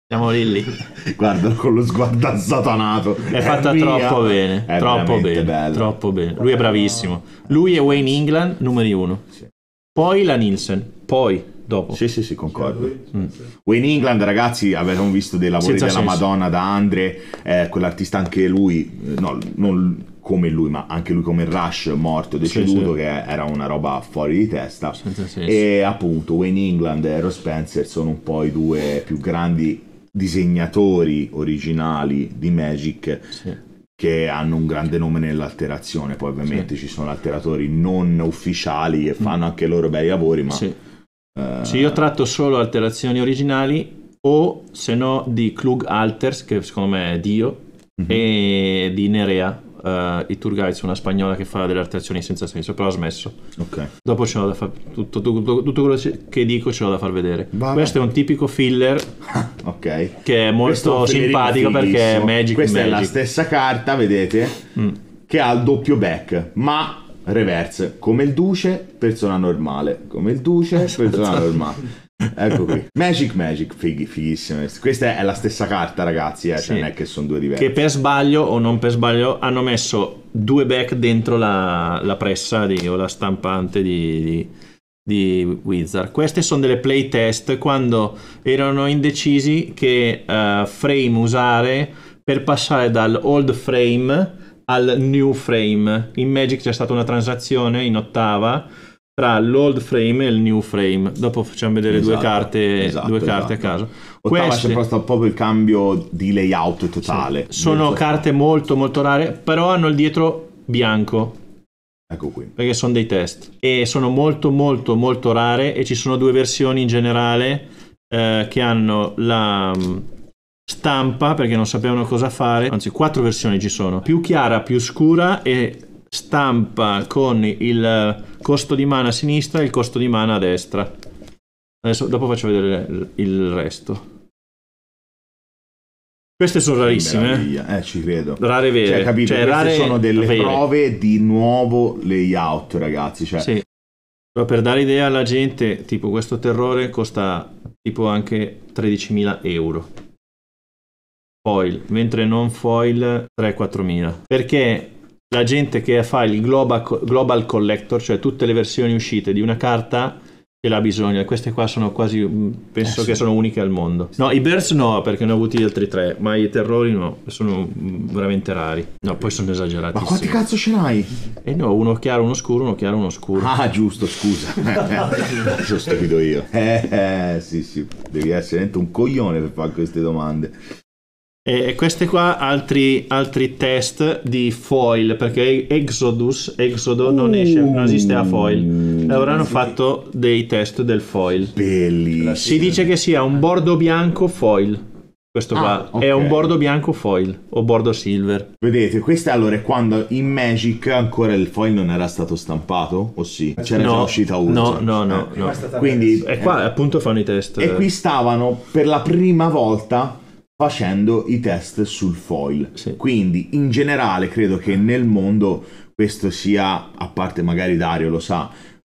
S1: Guarda con lo sguardo assatanato.
S2: È fatta troppo bene, troppo bene. Lui è bravissimo. Lui è Wayne England, numeri 1. Sì. Poi la Nielsen, poi dopo.
S1: Sì, concordo. Wayne England, ragazzi, avevamo visto dei lavori della senso. Madonna da Andre, quell'artista anche lui, no, non come lui, ma anche lui come Rush, morto, deceduto, che era una roba fuori di testa. E appunto Wayne England e Eero Spencer sono un po' i due più grandi disegnatori originali di Magic, che hanno un grande nome nell'alterazione. Poi ovviamente ci sono alteratori non ufficiali che fanno anche loro bei lavori, ma
S2: io tratto solo alterazioni originali, o se no di Klug Alters, che secondo me è Dio, e di Nerea, i tour guides, una spagnola che fa delle alterazioni senza senso, però ho smesso. Dopo ce l'ho da fare, tutto quello che dico ce l'ho da far vedere. Questo è un tipico filler che è molto simpatico perché è Magic.
S1: Questa è la stessa carta, vedete, che ha il doppio back, ma reverse, come il Duce, persona normale, come il Duce, persona normale. Ecco qui, Magic, fighissimo. Questa è la stessa carta, ragazzi, cioè non è che sono due diverse.
S2: Che per sbaglio o non per sbaglio hanno messo 2 back dentro la pressa o la stampante di Wizard. Queste sono delle playtest quando erano indecisi che frame usare per passare dal old frame al new frame. In Magic c'è stata una transazione in ottava tra l'old frame e il new frame. Dopo facciamo vedere due carte a caso.
S1: Ottava c'è proprio il cambio di layout totale.
S2: Sono carte molto molto rare, però hanno il dietro bianco.
S1: Ecco qui.
S2: Perché sono dei test. E sono molto molto molto rare, e ci sono 2 versioni in generale che hanno la stampa, perché non sapevano cosa fare. Anzi, 4 versioni ci sono. Più chiara, più scura, e stampa con il costo di mana a sinistra e il costo di mana a destra. Adesso dopo faccio vedere il resto. Queste sono rarissime.
S1: Ci credo.
S2: Rare vere.
S1: Cioè, capito?
S2: Cioè,
S1: queste sono delle
S2: vere.
S1: prove di nuovo layout, ragazzi. Cioè.
S2: Sì. Però per dare idea alla gente, tipo questo terrore costa tipo anche 13.000 euro. Foil, mentre non foil 3-4.000. Perché la gente che fa il global collector, cioè tutte le versioni uscite di una carta, ce l'ha bisogno, e queste qua sono quasi, penso che sono uniche al mondo. No, i Birds no, perché ne ho avuti altri 3, ma i terrori no, sono veramente rari. No, poi sono esagerati.
S1: Ma quanti cazzo ce n'hai?
S2: No, uno chiaro, uno scuro, uno chiaro, uno scuro.
S1: Ah, giusto, scusa. Sono stupido io. Sì, devi essere un coglione per fare queste domande.
S2: E queste qua altri test di foil, perché Exodo non esiste a foil. Allora hanno fatto dei test del foil.
S1: Bellissimo.
S2: Si dice che sia un bordo bianco foil. Questo qua è un bordo bianco foil o bordo silver.
S1: Vedete, questa allora è quando in Magic ancora il foil non era stato stampato, o sì? C'era già uscita una.
S2: No.
S1: Quindi
S2: e qua appunto fanno i test.
S1: E qui stavano per la prima volta facendo i test sul foil. Quindi in generale credo che nel mondo questo sia, a parte magari Dario lo sa,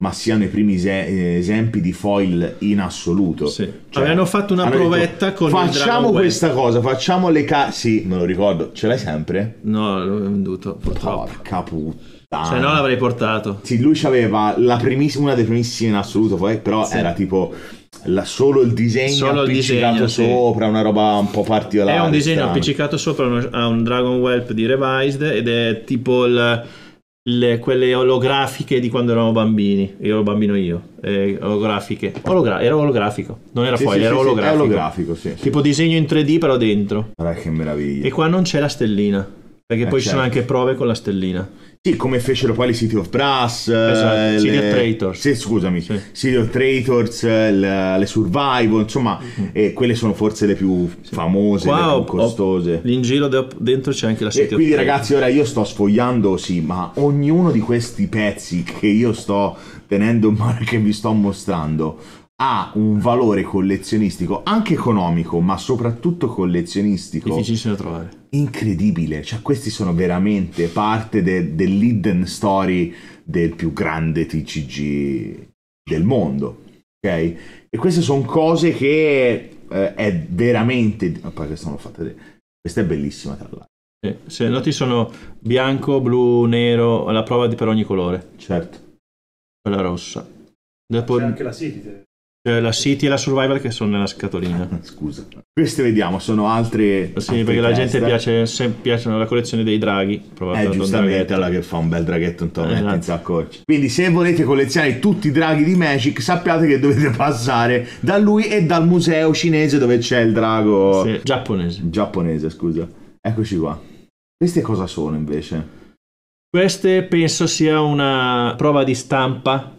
S1: ma siano i primi esempi di foil in assoluto.
S2: Sì.
S1: Cioè,
S2: avevano fatto una provetta
S1: detto,
S2: con il Dragon
S1: facciamo
S2: Well.
S1: questa cosa, facciamo le sì, me lo ricordo. Ce l'hai sempre?
S2: No, l'ho venduto purtroppo.
S1: Porca puttana.
S2: Se no l'avrei portato.
S1: Sì, lui c'aveva una dei primissime in assoluto, però era tipo solo il disegno appiccicato sopra, una roba un po' particolare.
S2: È un disegno appiccicato sopra a un Dragon Whelp di Revised ed è tipo quelle olografiche di quando eravamo bambini. Io ero bambino olografiche. Era olografico, non era foil, era olografico.
S1: È olografico, sì.
S2: Tipo disegno in 3D però dentro.
S1: Guarda che meraviglia.
S2: E qua non c'è la stellina, perché poi ci sono anche prove con la stellina.
S1: Sì, come fecero poi le City of Brass,
S2: esatto. City of Traitors.
S1: Sì, scusami, sì. City of Traitors, le Survival, insomma, quelle sono forse le più famose, le più costose.
S2: In giro dentro c'è anche la City of
S1: quindi
S2: Traitors.
S1: ragazzi, ora io sto sfogliando, sì, ma ognuno di questi pezzi che io sto tenendo in mano e che vi sto mostrando ha un valore collezionistico, anche economico, ma soprattutto collezionistico.
S2: Difficilissimo da trovare.
S1: Incredibile, cioè questi sono veramente parte dell'hidden story del più grande TCG del mondo, ok? E queste sono cose che è veramente... Poi questa non l'ho fatta vedere. Questa è bellissima tra l'altro.
S2: Se noti sono bianco, blu, nero, la prova per ogni colore.
S1: Certo.
S2: Quella rossa.
S4: Dopo... C'è anche la City.
S2: La City e la Survival che sono nella scatolina.
S1: Scusa. Queste vediamo, sono altre...
S2: Sì, perché la gente piacciono la collezione dei draghi.
S1: Giustamente, alla che fa un bel draghetto un tornetto in saccoccia. Quindi se volete collezionare tutti i draghi di Magic, sappiate che dovete passare da lui e dal museo cinese dove c'è il drago...
S2: Sì, giapponese,
S1: scusa. Eccoci qua. Queste cosa sono invece?
S2: Queste penso sia una prova di stampa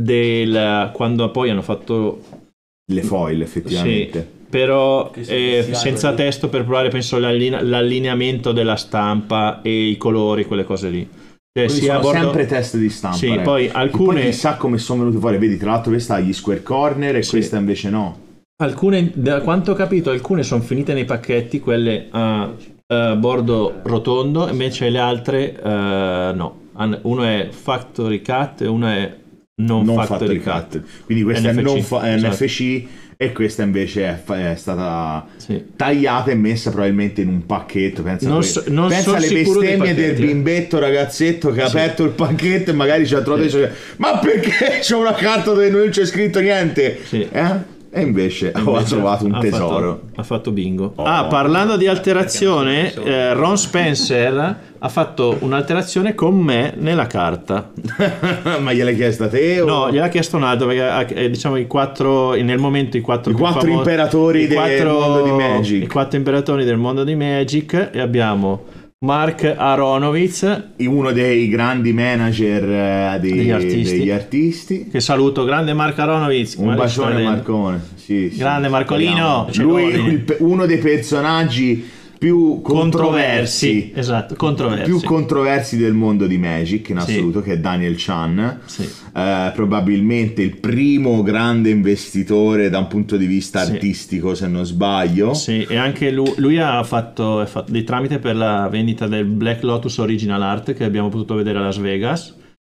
S2: quando poi hanno fatto
S1: le foil effettivamente,
S2: sì, però senza testo per provare penso l'allineamento della stampa e i colori, quelle cose lì.
S1: Sono sempre test di stampa,
S2: sì, poi alcune
S1: poi chissà come sono venute fuori, vedi tra l'altro questa ha gli square corner e questa invece no. Alcune,
S2: da quanto ho capito, alcune sono finite nei pacchetti, quelle a bordo rotondo, invece le altre no, uno è factory cut e uno è non factory cut.
S1: Quindi questa
S2: NFC,
S1: è NFC e questa invece è stata tagliata e messa probabilmente in un pacchetto. Pensa alle bestemmie del bimbetto ragazzetto che ha aperto il pacchetto e magari ci ha trovato dice, ma perché c'è una carta dove non c'è scritto niente? E invece ho trovato un tesoro.
S2: Ha fatto bingo. Parlando di alterazione, Ron Spencer ha fatto un'alterazione con me nella carta.
S1: Ma gliel'hai chiesta a te?
S2: No, gliel'ha chiesto un altro, perché diciamo nel momento i quattro
S1: imperatori del mondo di Magic.
S2: I 4 imperatori del mondo di Magic, e abbiamo Mark Aronovitz,
S1: uno dei grandi manager degli artisti.
S2: Che saluto, grande Mark Aronovitz.
S1: Un bacione Marcone. Sì,
S2: grande Marcolino.
S1: Lui uno dei personaggi più controversi,
S2: esatto,
S1: più controversi del mondo di Magic in assoluto, che è Daniel Chan, probabilmente il primo grande investitore da un punto di vista artistico, se non sbaglio.
S2: Sì, e anche lui ha fatto dei tramite per la vendita del Black Lotus Original Art che abbiamo potuto vedere a Las Vegas,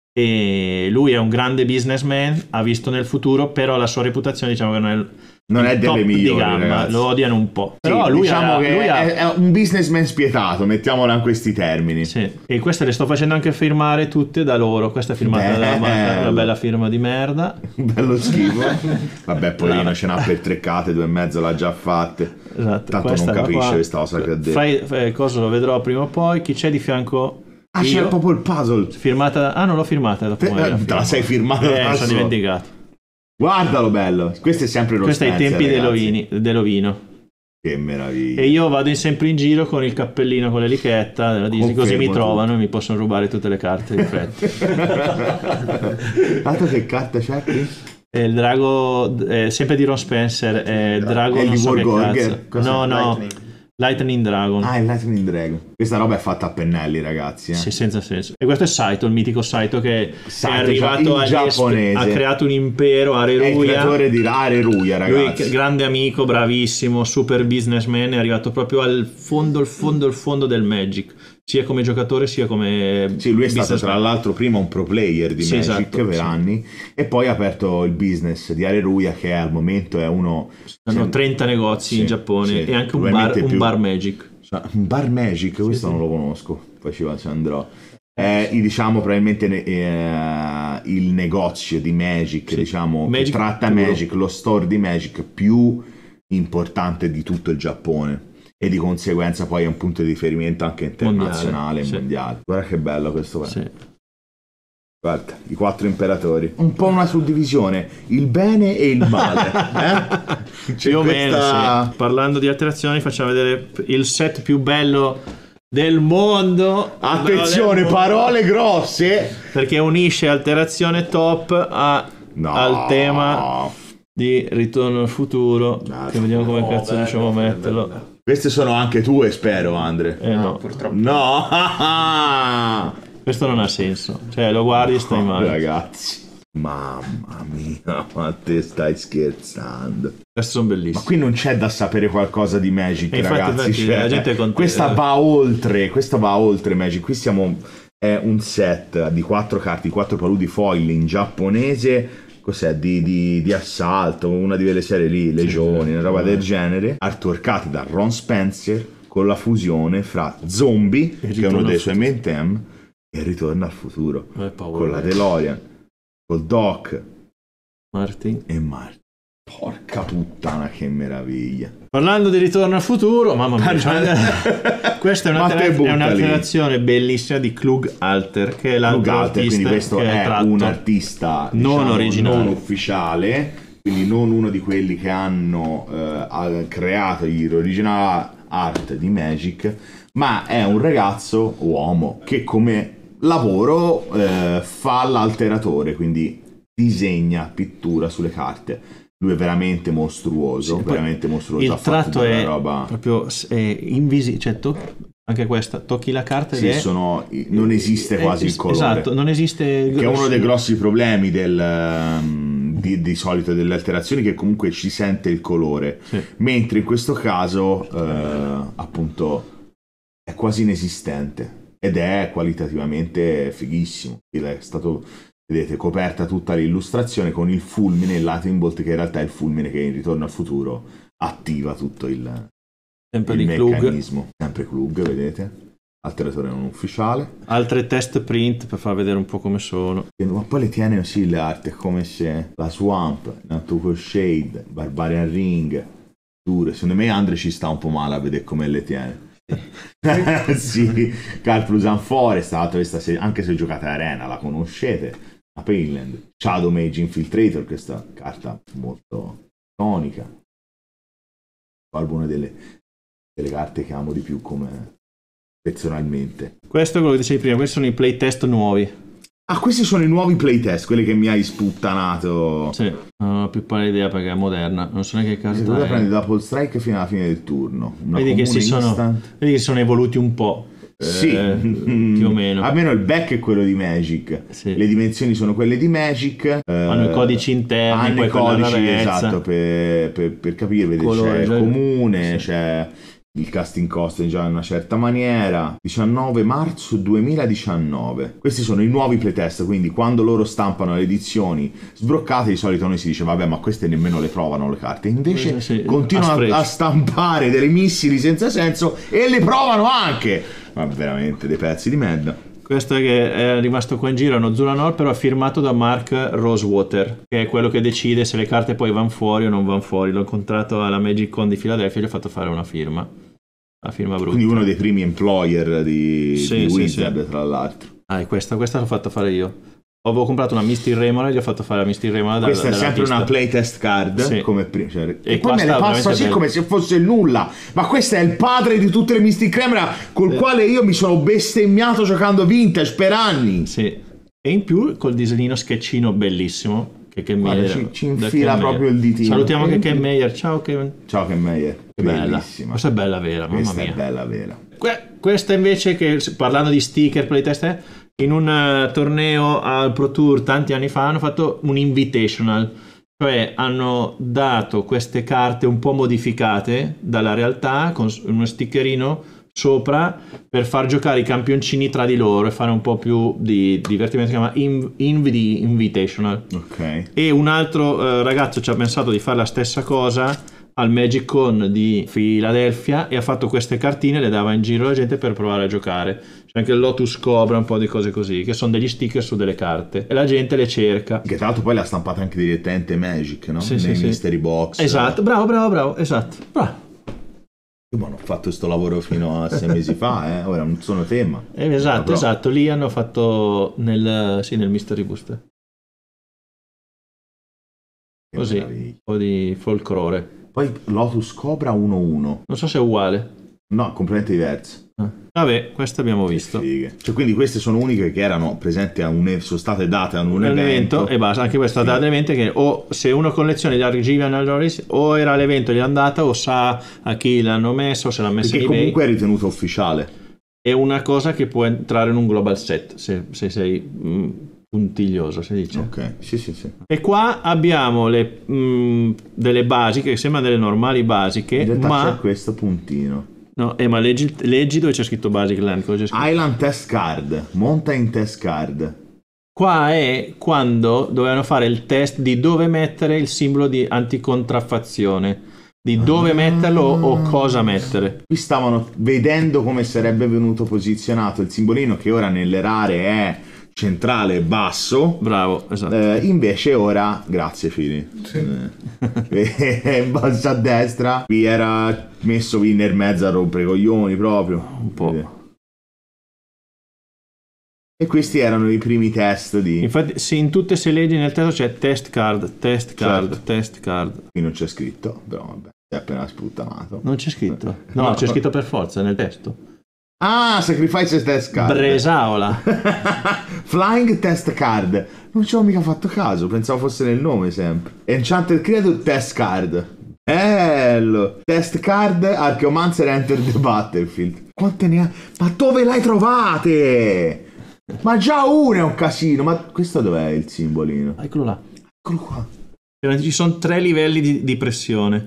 S2: e lui è un grande businessman, ha visto nel futuro, però la sua reputazione diciamo che non è delle migliori, ragazzi. Lo odiano un po'. Però lui
S1: diciamo che è un businessman spietato, mettiamola in questi termini.
S2: Sì. E queste le sto facendo anche firmare tutte da loro. Questa è firmata da una bella firma di merda.
S1: Bello schifo. Vabbè, poverino, ce n'ha per 3 cate, 2,5 l'ha già fatte.
S2: Esatto.
S1: Tanto questa non capisce questa cosa che ha detto.
S2: Cosa lo vedrò prima o poi. Chi c'è di fianco?
S1: C'è proprio il puzzle.
S2: Firmata. Non l'ho firmata.
S1: Te la sei firmata?
S2: Mi sono dimenticato.
S1: Guardalo bello, questo è sempre lo
S2: Questo è ai tempi dell'Ovino.
S1: Che meraviglia.
S2: E io vado sempre in giro con il cappellino con l'etichetta della Disney, così mi trovano e mi possono rubare tutte le carte di fretta.
S1: Tanto che carta c'è qui?
S2: Il drago sempre di Ron Spencer, è drago non so che cazzo. No, Lightning Dragon.
S1: Il Lightning Dragon. Questa roba è fatta a pennelli, ragazzi.
S2: Sì, senza senso. E questo è Saito, il mitico Saito che è arrivato
S1: giapponese.
S2: Ha creato un impero, Areruya.
S1: È il creatore di Areruya, ragazzi.
S2: Lui, grande amico, bravissimo, super businessman, è arrivato proprio al fondo del Magic. sia come giocatore sia come
S1: Sì, lui è stato tra l'altro prima un pro player di
S2: Sì,
S1: Magic
S2: esatto,
S1: per
S2: sì.
S1: anni e poi ha aperto il business di Areruya, che al momento è uno...
S2: hanno 30 negozi
S1: Sì,
S2: in Giappone
S1: sì,
S2: e anche un
S1: probabilmente più.
S2: bar Magic.
S1: Un bar Magic, questo
S2: sì.
S1: non lo conosco, poi ci andrò. È diciamo probabilmente il negozio di Magic, diciamo,
S2: Magic
S1: che tratta
S2: puro.
S1: Magic, lo store di Magic più importante di tutto il Giappone, e di conseguenza poi è un punto di riferimento anche internazionale e mondiale. Guarda che bello questo.
S2: Sì.
S1: Guarda, i 4 imperatori. Un po' una suddivisione, il bene e il male.
S2: Più o meno, sì. Parlando di alterazioni, facciamo vedere il set più bello del mondo.
S1: Attenzione, parole grosse.
S2: Perché unisce alterazione top al tema di Ritorno al futuro. Che vediamo come cazzo riusciamo a metterlo.
S1: Queste sono anche tue, spero, Andre.
S2: No,
S3: purtroppo.
S1: No!
S2: Questo non ha senso. Cioè, lo guardi e stai male.
S1: Ragazzi, mamma mia, ma te stai scherzando.
S2: Questi sono bellissimi.
S1: Ma qui non c'è da sapere qualcosa di Magic, ragazzi.
S2: Infatti, la gente è contenta.
S1: Questa va oltre Magic. Qui è un set di 4 carte, 4 paludi foil in giapponese. Cos'è? Di assalto, una di quelle serie lì, Legioni, una roba del genere. Artworkati da Ron Spencer, con la fusione fra Zombie, che è uno dei suoi main theme, e Ritorno al futuro. Con la DeLorean, col Doc
S2: Martin
S1: e Martin. Porca puttana, che meraviglia.
S2: Parlando di Ritorno al futuro, mamma mia, questa è un'alterazione bellissima di Klug Alter, che è l'altro artista,
S1: quindi questo è un artista
S2: non originale,
S1: non ufficiale, quindi non uno di quelli che hanno creato gli original art di Magic, ma è un ragazzo uomo che come lavoro fa l'alteratore, quindi disegna pittura sulle carte. Lui è veramente mostruoso, veramente mostruoso.
S2: Il tratto è proprio invisibile, cioè anche questa, tocchi la carta ed
S1: non esiste quasi il colore.
S2: Esatto, non esiste.
S1: Che è uno dei grossi problemi di solito delle alterazioni, che comunque ci sente il colore.
S2: Sì.
S1: Mentre in questo caso, appunto, è quasi inesistente ed è qualitativamente fighissimo. È stato... Vedete, coperta tutta l'illustrazione con il fulmine, il lightning bolt, che in realtà è il fulmine che in Ritorno al futuro attiva tutto il meccanismo. Sempre Klug, vedete? Alteratore non ufficiale.
S2: Altre test print per far vedere un po' come sono.
S1: Ma poi le tiene così le arte, come se la Swamp, Natuko Shade, Barbarian Ring, dure. Secondo me Andre ci sta un po' male a vedere come le tiene. Sì, Carplusan Forest, anche se giocate Arena la conoscete. A Painland, Shadow Mage Infiltrator, questa carta molto tonica, una delle carte che amo di più come personalmente.
S2: Questo è quello che dicevi prima, questi sono i playtest nuovi.
S1: Ah, questi sono i nuovi playtest, quelli che mi hai sputtanato.
S2: Sì, non ho più pari idea perché è moderna, non so neanche che carta
S1: è. Prendi Double Strike fino alla fine del turno.
S2: Vedi che si sono evoluti un po'.
S1: Sì,
S2: più o meno.
S1: Almeno il back è quello di Magic.
S2: Sì.
S1: Le dimensioni sono quelle di Magic.
S2: Hanno i codici interni,
S1: hanno
S2: poi
S1: i codici, esatto, per capire. Vedi, c'è il comune, sì. C'è il casting cost già in una certa maniera. 19 marzo 2019. Questi sono i nuovi playtest, quindi quando loro stampano le edizioni sbroccate, di solito noi si dice vabbè, ma queste nemmeno le provano le carte, invece sì, continuano a stampare delle missili senza senso e le provano anche. Ma veramente dei pezzi di merda.
S2: Questo che è rimasto qua in giro è uno Zulanor, però firmato da Mark Rosewater, che è quello che decide se le carte poi vanno fuori o non vanno fuori. L'ho incontrato alla Magic Con di Filadelfia e gli ho fatto fare una firma. La firma brutta.
S1: Quindi uno dei primi employer di Wizard, sì. Tra l'altro.
S2: Ah, questa l'ho fatta fare io. Avevo comprato una Misty Remora e gli ho fatto fare la Misty Remora.
S1: Questa è sempre una playtest card, sì. Come prima. Cioè, e poi me le passo così come se fosse nulla. Ma questo è il padre di tutte le Misty Remora, col quale io mi sono bestemmiato giocando Vintage per anni.
S2: Sì. E in più col disegnino sketchino bellissimo. Che Ken Meyer
S1: ci infila proprio il ditino.
S2: Salutiamo anche Ken Meyer. Ciao Ken.
S1: Ciao Ken Meyer.
S2: Che bella. Questa è bella vera, mamma
S1: questa
S2: mia.
S1: È bella vera.
S2: Questa invece, che parlando di sticker playtest, in un torneo al Pro Tour tanti anni fa hanno fatto un invitational, cioè hanno dato queste carte un po' modificate dalla realtà con uno stickerino sopra per far giocare i campioncini tra di loro e fare un po' più di divertimento, si chiama Invitational.
S1: Ok.
S2: E un altro ragazzo ci ha pensato di fare la stessa cosa al Magic Con di Filadelfia e ha fatto queste cartine, le dava in giro alla gente per provare a giocare. C'è anche il Lotus Cobra, un po' di cose così, che sono degli sticker su delle carte e la gente le cerca.
S1: Che tra l'altro poi l'ha stampata anche direttamente Magic, no?
S2: Sì,
S1: Nei
S2: sì,
S1: mystery box.
S2: Esatto, bravo, esatto. Bravo.
S1: Io ho fatto questo lavoro fino a 6 mesi fa, ora non sono tema.
S2: Esatto, lì hanno fatto nel Mystery Booster. Così, un po' di folklore.
S1: Poi Lotus Cobra 1-1.
S2: Non so se è uguale.
S1: No, completamente diverso.
S2: Vabbè, questo abbiamo visto.
S1: Fighe. Cioè, quindi queste sono uniche che erano presenti sono state date a un evento
S2: e basta. Anche questa data all'evento che o se uno colleziona gli Argivian Alloys o era all'evento gli è andata o sa a chi l'hanno messo o se l'ha messa in eBay.
S1: Comunque è ritenuto ufficiale.
S2: È una cosa che può entrare in un global set se sei puntiglioso, si dice.
S1: Ok, sì.
S2: E qua abbiamo delle basiche che sembrano delle normali basiche,
S1: in realtà
S2: ma
S1: c'è questo puntino.
S2: No, ma leggi dove c'è scritto Basic Land. C'è scritto?
S1: Island Test Card, Mountain Test Card.
S2: Qua è quando dovevano fare il test di dove mettere il simbolo di anticontraffazione, di dove metterlo o cosa mettere.
S1: Qui stavano vedendo come sarebbe venuto posizionato il simbolino, che ora nelle rare è centrale e basso.
S2: Bravo, esatto.
S1: Invece ora, grazie Fili, in basso a destra, qui era messo Winner mezzo a rompere i coglioni proprio.
S2: Un po'.
S1: E questi erano i primi test di...
S2: Infatti sì, in tutte se leggi nel testo c'è test card.
S1: Qui non c'è scritto, però vabbè, è appena sputtanato.
S2: Non c'è scritto? No, c'è scritto per forza nel testo.
S1: Ah, Sacrifice Test Card.
S2: Bresaola.
S1: Flying Test Card. Non ci ho mica fatto caso, pensavo fosse nel nome sempre. Enchanted Creature Test Card. Bello. Test Card Archeomancer Enter the Battlefield. Quante ne ha? Ma dove l'hai trovate? Ma già uno è un casino. Ma questo dov'è il simbolino?
S2: Eccolo là.
S1: Eccolo qua.
S2: Ci sono 3 livelli di pressione.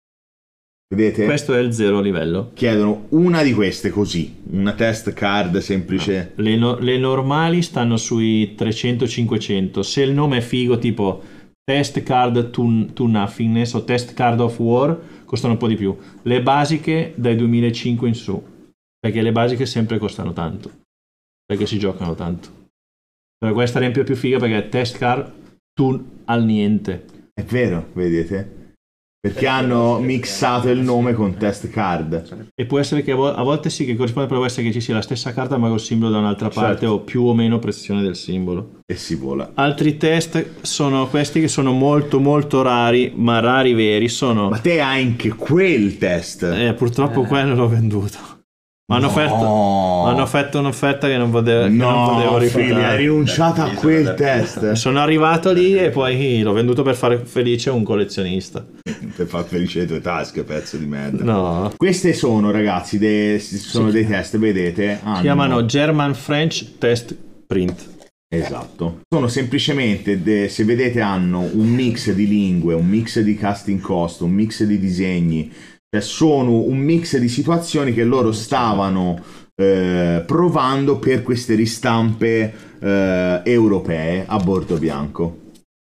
S1: Vedete?
S2: Questo è il 0 livello.
S1: Chiedono una di queste così, una test card semplice.
S2: Le normali stanno sui 300-500. Se il nome è figo, tipo Test Card to Nothingness o Test Card of War, costano un po' di più. Le basiche dai 2005 in su, perché le basiche sempre costano tanto, perché si giocano tanto. Però questa riempie più figa perché è Test Card to al niente.
S1: È vero, vedete? Perché hanno mixato il nome con test card.
S2: E può essere che a volte sì che corrisponde, però può essere che ci sia la stessa carta ma col simbolo da un'altra parte, o più o meno pressione del simbolo.
S1: E si vola.
S2: Altri test sono questi che sono molto molto rari, ma rari veri.
S1: Ma te hai anche quel test.
S2: Purtroppo quello l'ho venduto. Mi hanno fatto un'offerta che non potevo rifiutare.
S1: Hai rinunciato a quel test.
S2: Sono arrivato lì e poi l'ho venduto per fare felice un collezionista.
S1: Per far felice le tue tasche, pezzo di merda.
S2: No.
S1: Queste sono, ragazzi, dei test, vedete?
S2: Si chiamano German French Test Print.
S1: Esatto. Sono semplicemente, se vedete, hanno un mix di lingue, un mix di casting cost, un mix di disegni. Sono un mix di situazioni che loro stavano provando per queste ristampe europee a bordo bianco.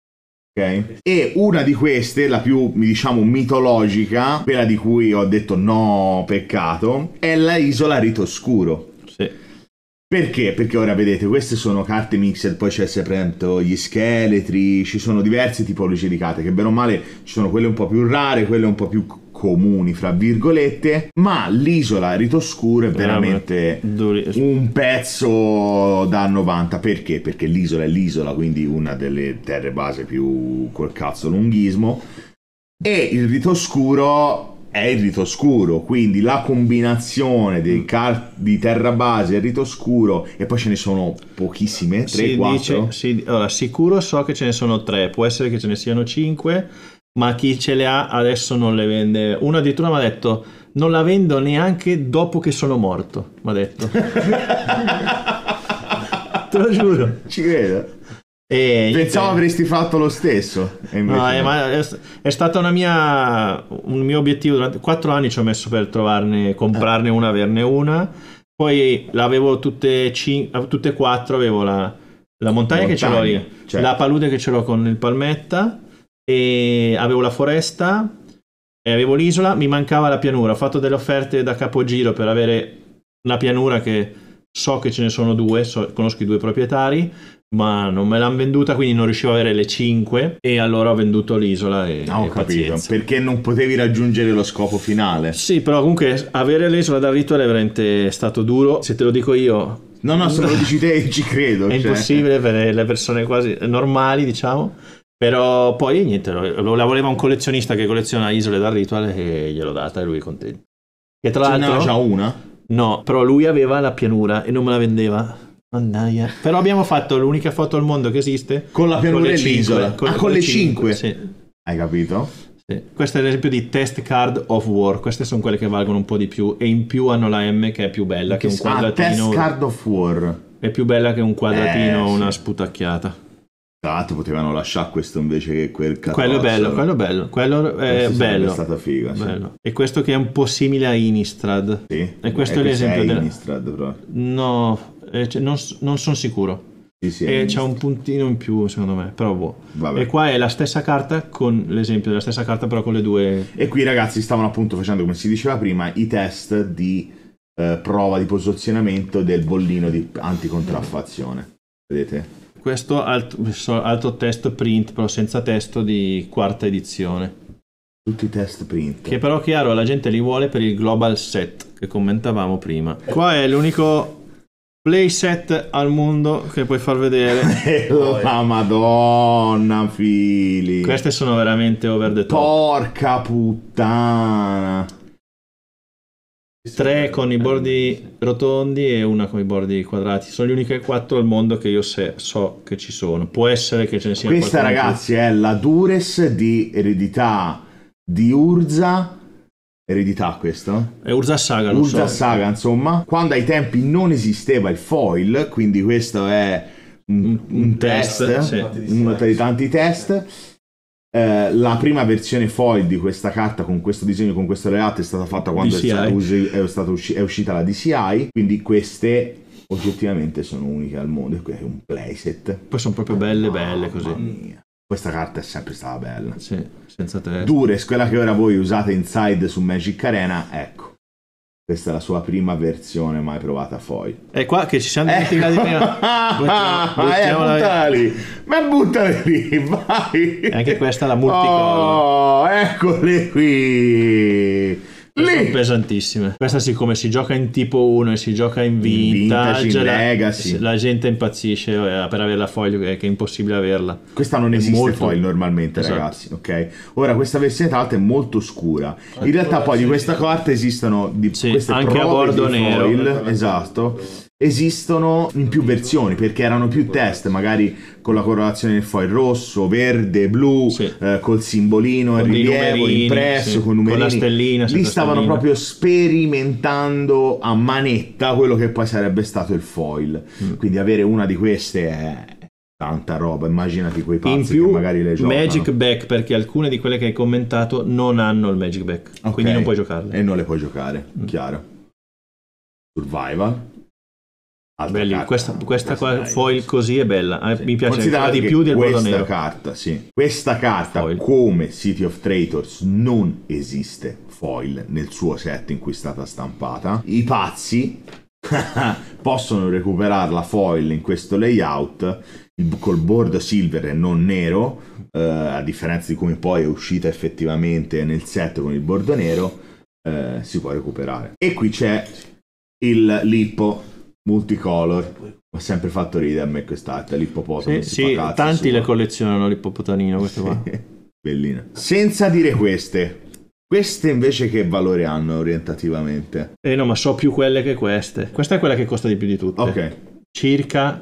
S1: Okay? E una di queste, la più diciamo mitologica, quella di cui ho detto no, peccato, è la isola Rito Oscuro.
S2: Sì.
S1: Perché? Perché ora vedete, queste sono carte mixed, poi c'è sempre gli scheletri, ci sono diverse tipologie di carte, che bene o male ci sono quelle un po' più rare, quelle un po' più comuni, fra virgolette, ma l'isola Rito Oscuro è veramente un pezzo da 90. Perché? Perché l'isola è l'isola, quindi una delle terre base più col cazzo lunghismo, e il Rito Oscuro è il Rito Oscuro, quindi la combinazione di terra base e Rito Oscuro, e poi ce ne sono pochissime, 3-4.
S2: Allora, sicuro so che ce ne sono 3, può essere che ce ne siano 5, ma chi ce le ha adesso non le vende. Uno addirittura mi ha detto non la vendo neanche dopo che sono morto, mi ha detto. Te lo giuro.
S1: Ci credo. Pensavo avresti fatto lo stesso. E invece
S2: no, ma è stata un mio obiettivo. Durante 4 anni ci ho messo per comprarne una, averne una. Poi l'avevo tutte e 4, avevo la montagna che ce l'ho lì,
S1: certo.
S2: La palude che ce l'ho con il palmetta, e avevo la foresta e avevo l'isola. Mi mancava la pianura. Ho fatto delle offerte da capogiro per avere la pianura, che so che ce ne sono 2, conosco i 2 proprietari, ma non me l'hanno venduta, quindi non riuscivo a avere le 5, e allora ho venduto l'isola e
S1: ho capito,
S2: pazienza.
S1: perché non potevi raggiungere lo scopo finale.
S2: Sì, però comunque avere l'isola dal rituale è veramente stato duro, se te lo dico io.
S1: No, se me lo dici te ci credo.
S2: È impossibile per le persone quasi normali, diciamo. Però poi niente, la voleva un collezionista che colleziona isole dal rituale, e gliel'ho data e lui è contento. Che tra l'altro
S1: n'ha già una?
S2: No, però lui aveva la pianura e non me la vendeva. Mandaia. Però abbiamo fatto l'unica foto al mondo che esiste
S1: con la pianura e l'isola. Con le 5?
S2: Sì.
S1: Hai capito?
S2: Sì. Questo è l'esempio di Test Card of War. Queste sono quelle che valgono un po' di più, e in più hanno la M che è più bella che un quadratino.
S1: Test Card of War
S2: è più bella che un quadratino o una sputacchiata.
S1: Tra l'altro potevano lasciare questo invece che quel catrozzo.
S2: Quello è bello, quello è bello.
S1: È stata figa, sì.
S2: Bello. E questo che è un po' simile a Innistrad.
S1: Sì.
S2: E questo è l'esempio
S1: del Innistrad proprio.
S2: No, non sono sicuro.
S1: Sì,
S2: e c'è un puntino in più secondo me, però boh.
S1: Vabbè.
S2: E qua è la stessa carta, con l'esempio della stessa carta però con le 2.
S1: E qui ragazzi stavano appunto facendo, come si diceva prima, i test di prova di posizionamento del bollino di anticontraffazione. Vedete?
S2: Questo altro test print, però senza testo, di 4ª edizione.
S1: Tutti i test print.
S2: Che però chiaro, la gente li vuole per il global set che commentavamo prima. Qua è l'unico playset al mondo che puoi far vedere.
S1: La madonna, fili.
S2: Queste sono veramente over the top.
S1: Porca puttana.
S2: 3 con i bordi rotondi e una con i bordi quadrati. Sono le uniche 4 al mondo che io so che ci sono. Può essere che ce ne sia
S1: questa, ragazzi, è la Dures di eredità di Urza. Eredità, questo?
S2: È Urza Saga,
S1: Urza Saga, insomma. Quando ai tempi non esisteva il foil, quindi questo è un test,
S2: sì.
S1: Uno dei tanti test. La prima versione foil di questa carta con questo disegno, con questo layout, è stata fatta quando è uscita la DCI, quindi queste oggettivamente sono uniche al mondo. Questo è un playset.
S2: Poi sono proprio belle così.
S1: Mia. Questa carta è sempre stata bella.
S2: Sì, senza testa.
S1: Dures, quella che ora voi usate inside su Magic Arena, ecco. Questa è la sua prima versione mai provata foil.
S2: È qua che ci siamo dimenticati prima.
S1: Buttala lì. Ma buttale lì, vai.
S2: E anche questa è la multicolor.
S1: Oh, eccole qui.
S2: Sono pesantissime. Questa, siccome si gioca in tipo 1 e si gioca in vintage,
S1: in Legacy,
S2: la gente impazzisce per avere la foil, che è impossibile averla.
S1: Questa non esiste foil normalmente, esatto. Ragazzi, ok? Ora questa versione tra l'altro è molto scura. In realtà poi di questa carta esistono queste
S2: anche a bordo nero.
S1: Foil, esatto. Esistono in più versioni perché erano più test, magari con la colorazione del foil rosso, verde, blu, sì. Col simbolino, il rilievo impresso, sì. Con numerini.
S2: Con la stellina.
S1: Lì stavano proprio sperimentando a manetta quello che poi sarebbe stato il foil. Quindi avere una di queste è tanta roba. Immaginati quei pazzi
S2: in più,
S1: che magari le giocano.
S2: Magic Back, perché alcune di quelle che hai commentato non hanno il Magic Back, okay. Quindi non puoi giocarle.
S1: E non le puoi giocare, chiaro. Survival.
S2: Belli, questa qua foil così è bella, sì. Mi piace ancora di
S1: più
S2: del bordo nero.
S1: Questa carta foil. Come City of Traitors non esiste foil nel suo set in cui è stata stampata. I pazzi possono recuperare la foil in questo layout col bordo silver e non nero, a differenza di come poi è uscita effettivamente nel set con il bordo nero. Si può recuperare. E qui c'è il Lippo multicolor. Ho sempre fatto ridere a me quest'arte, l'ippopotamo.
S2: Sì, tanti le collezionano l'ippopotanino, questo qua.
S1: Bellina. Senza dire queste invece che valore hanno orientativamente?
S2: No, ma so più quelle che queste. Questa è quella che costa di più di tutte.
S1: Ok.
S2: Circa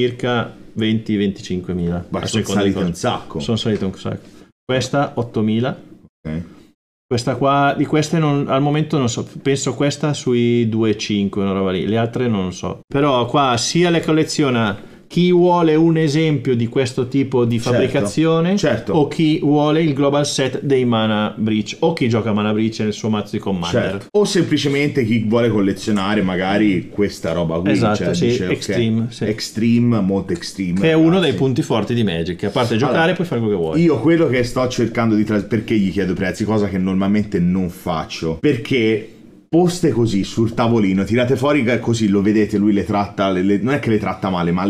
S2: 20-25 mila.
S1: Ma sono salite un sacco.
S2: Sono salite un sacco. Questa 8.000.
S1: Ok.
S2: Questa qua, di queste al momento non so, penso questa sui 2,5, una roba lì, le altre non so. Però qua sia le colleziona chi vuole un esempio di questo tipo di fabbricazione,
S1: certo.
S2: o chi vuole il global set dei Mana Breach, o chi gioca Mana Breach nel suo mazzo di Commander,
S1: certo. O semplicemente chi vuole collezionare magari questa roba qui,
S2: esatto,
S1: cioè,
S2: sì,
S1: dice,
S2: Extreme,
S1: okay,
S2: sì.
S1: Extreme, molto Extreme,
S2: che è uno dei punti forti di Magic, a parte giocare
S1: allora,
S2: puoi fare quello che vuoi.
S1: Io quello che sto cercando di perché gli chiedo prezzi, cosa che normalmente non faccio, perché poste così sul tavolino, tirate fuori così, lo vedete, lui le tratta, non è che le tratta male, ma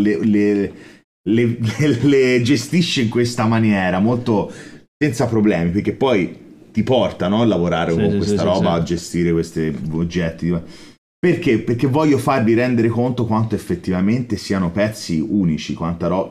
S1: le gestisce in questa maniera molto senza problemi, perché poi ti porta, no, a lavorare con questa roba, a gestire questi oggetti. Perché? Perché voglio farvi rendere conto quanto effettivamente siano pezzi unici, quanto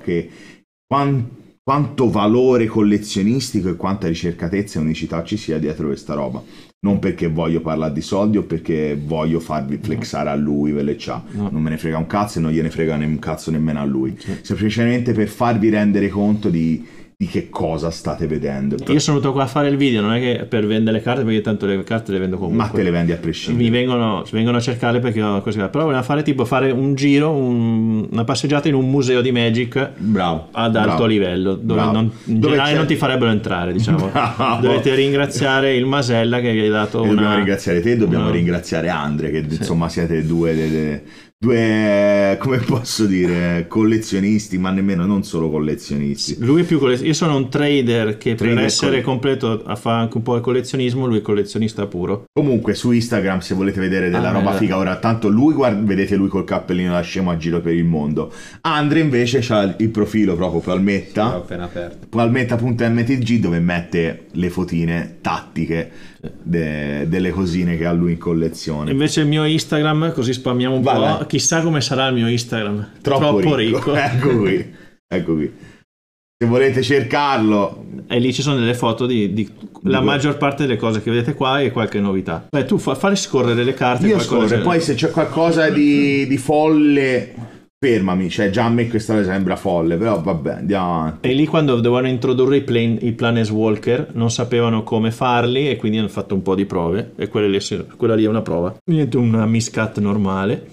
S1: valore collezionistico e quanta ricercatezza e unicità ci sia dietro questa roba. Non perché voglio parlare di soldi o perché voglio farvi flexare a lui, ve le c'ha. No. Non me ne frega un cazzo e non gliene frega un cazzo nemmeno a lui. Sì. Semplicemente per farvi rendere conto di che cosa state vedendo.
S2: Io sono venuto qua a fare il video, non è che per vendere le carte, perché tanto le carte le vendo comunque.
S1: Ma te le vendi a prescindere.
S2: Mi vengono a cercare perché ho così. Però volevo fare un giro, una passeggiata in un museo di Magic.
S1: Bravo,
S2: ad alto livello, dove in generale non ti farerebbe entrare, diciamo. Dovete ringraziare il Masella che vi ha dato
S1: dobbiamo ringraziare te, dobbiamo ringraziare Andre, che insomma siete due, come posso dire, collezionisti, ma nemmeno non solo collezionisti.
S2: Lui è più io sono un trader che per essere completo fa anche un po' il collezionismo, lui è collezionista puro.
S1: Comunque su Instagram, se volete vedere della roba figa, ora tanto lui, vedete lui col cappellino da scemo a giro per il mondo. Andre invece c'ha il profilo proprio Palmetta,
S5: appena aperto,
S1: palmetta.mtg, dove mette le fotine tattiche delle cosine che ha lui in collezione.
S2: Invece il mio Instagram, così spammiamo un po', chissà come sarà il mio Instagram. Troppo ricco.
S1: Ecco qui. Se volete cercarlo,
S2: e lì ci sono delle foto di la maggior parte delle cose che vedete qua e qualche novità. Beh, tu fai scorrere le carte.
S1: Io scorro, poi se c'è qualcosa di folle fermami, cioè già a me questa sembra folle, però vabbè, andiamo avanti.
S2: E lì quando dovevano introdurre i Planeswalker non sapevano come farli e quindi hanno fatto un po' di prove, e quella lì è una prova. Niente, una miscat normale.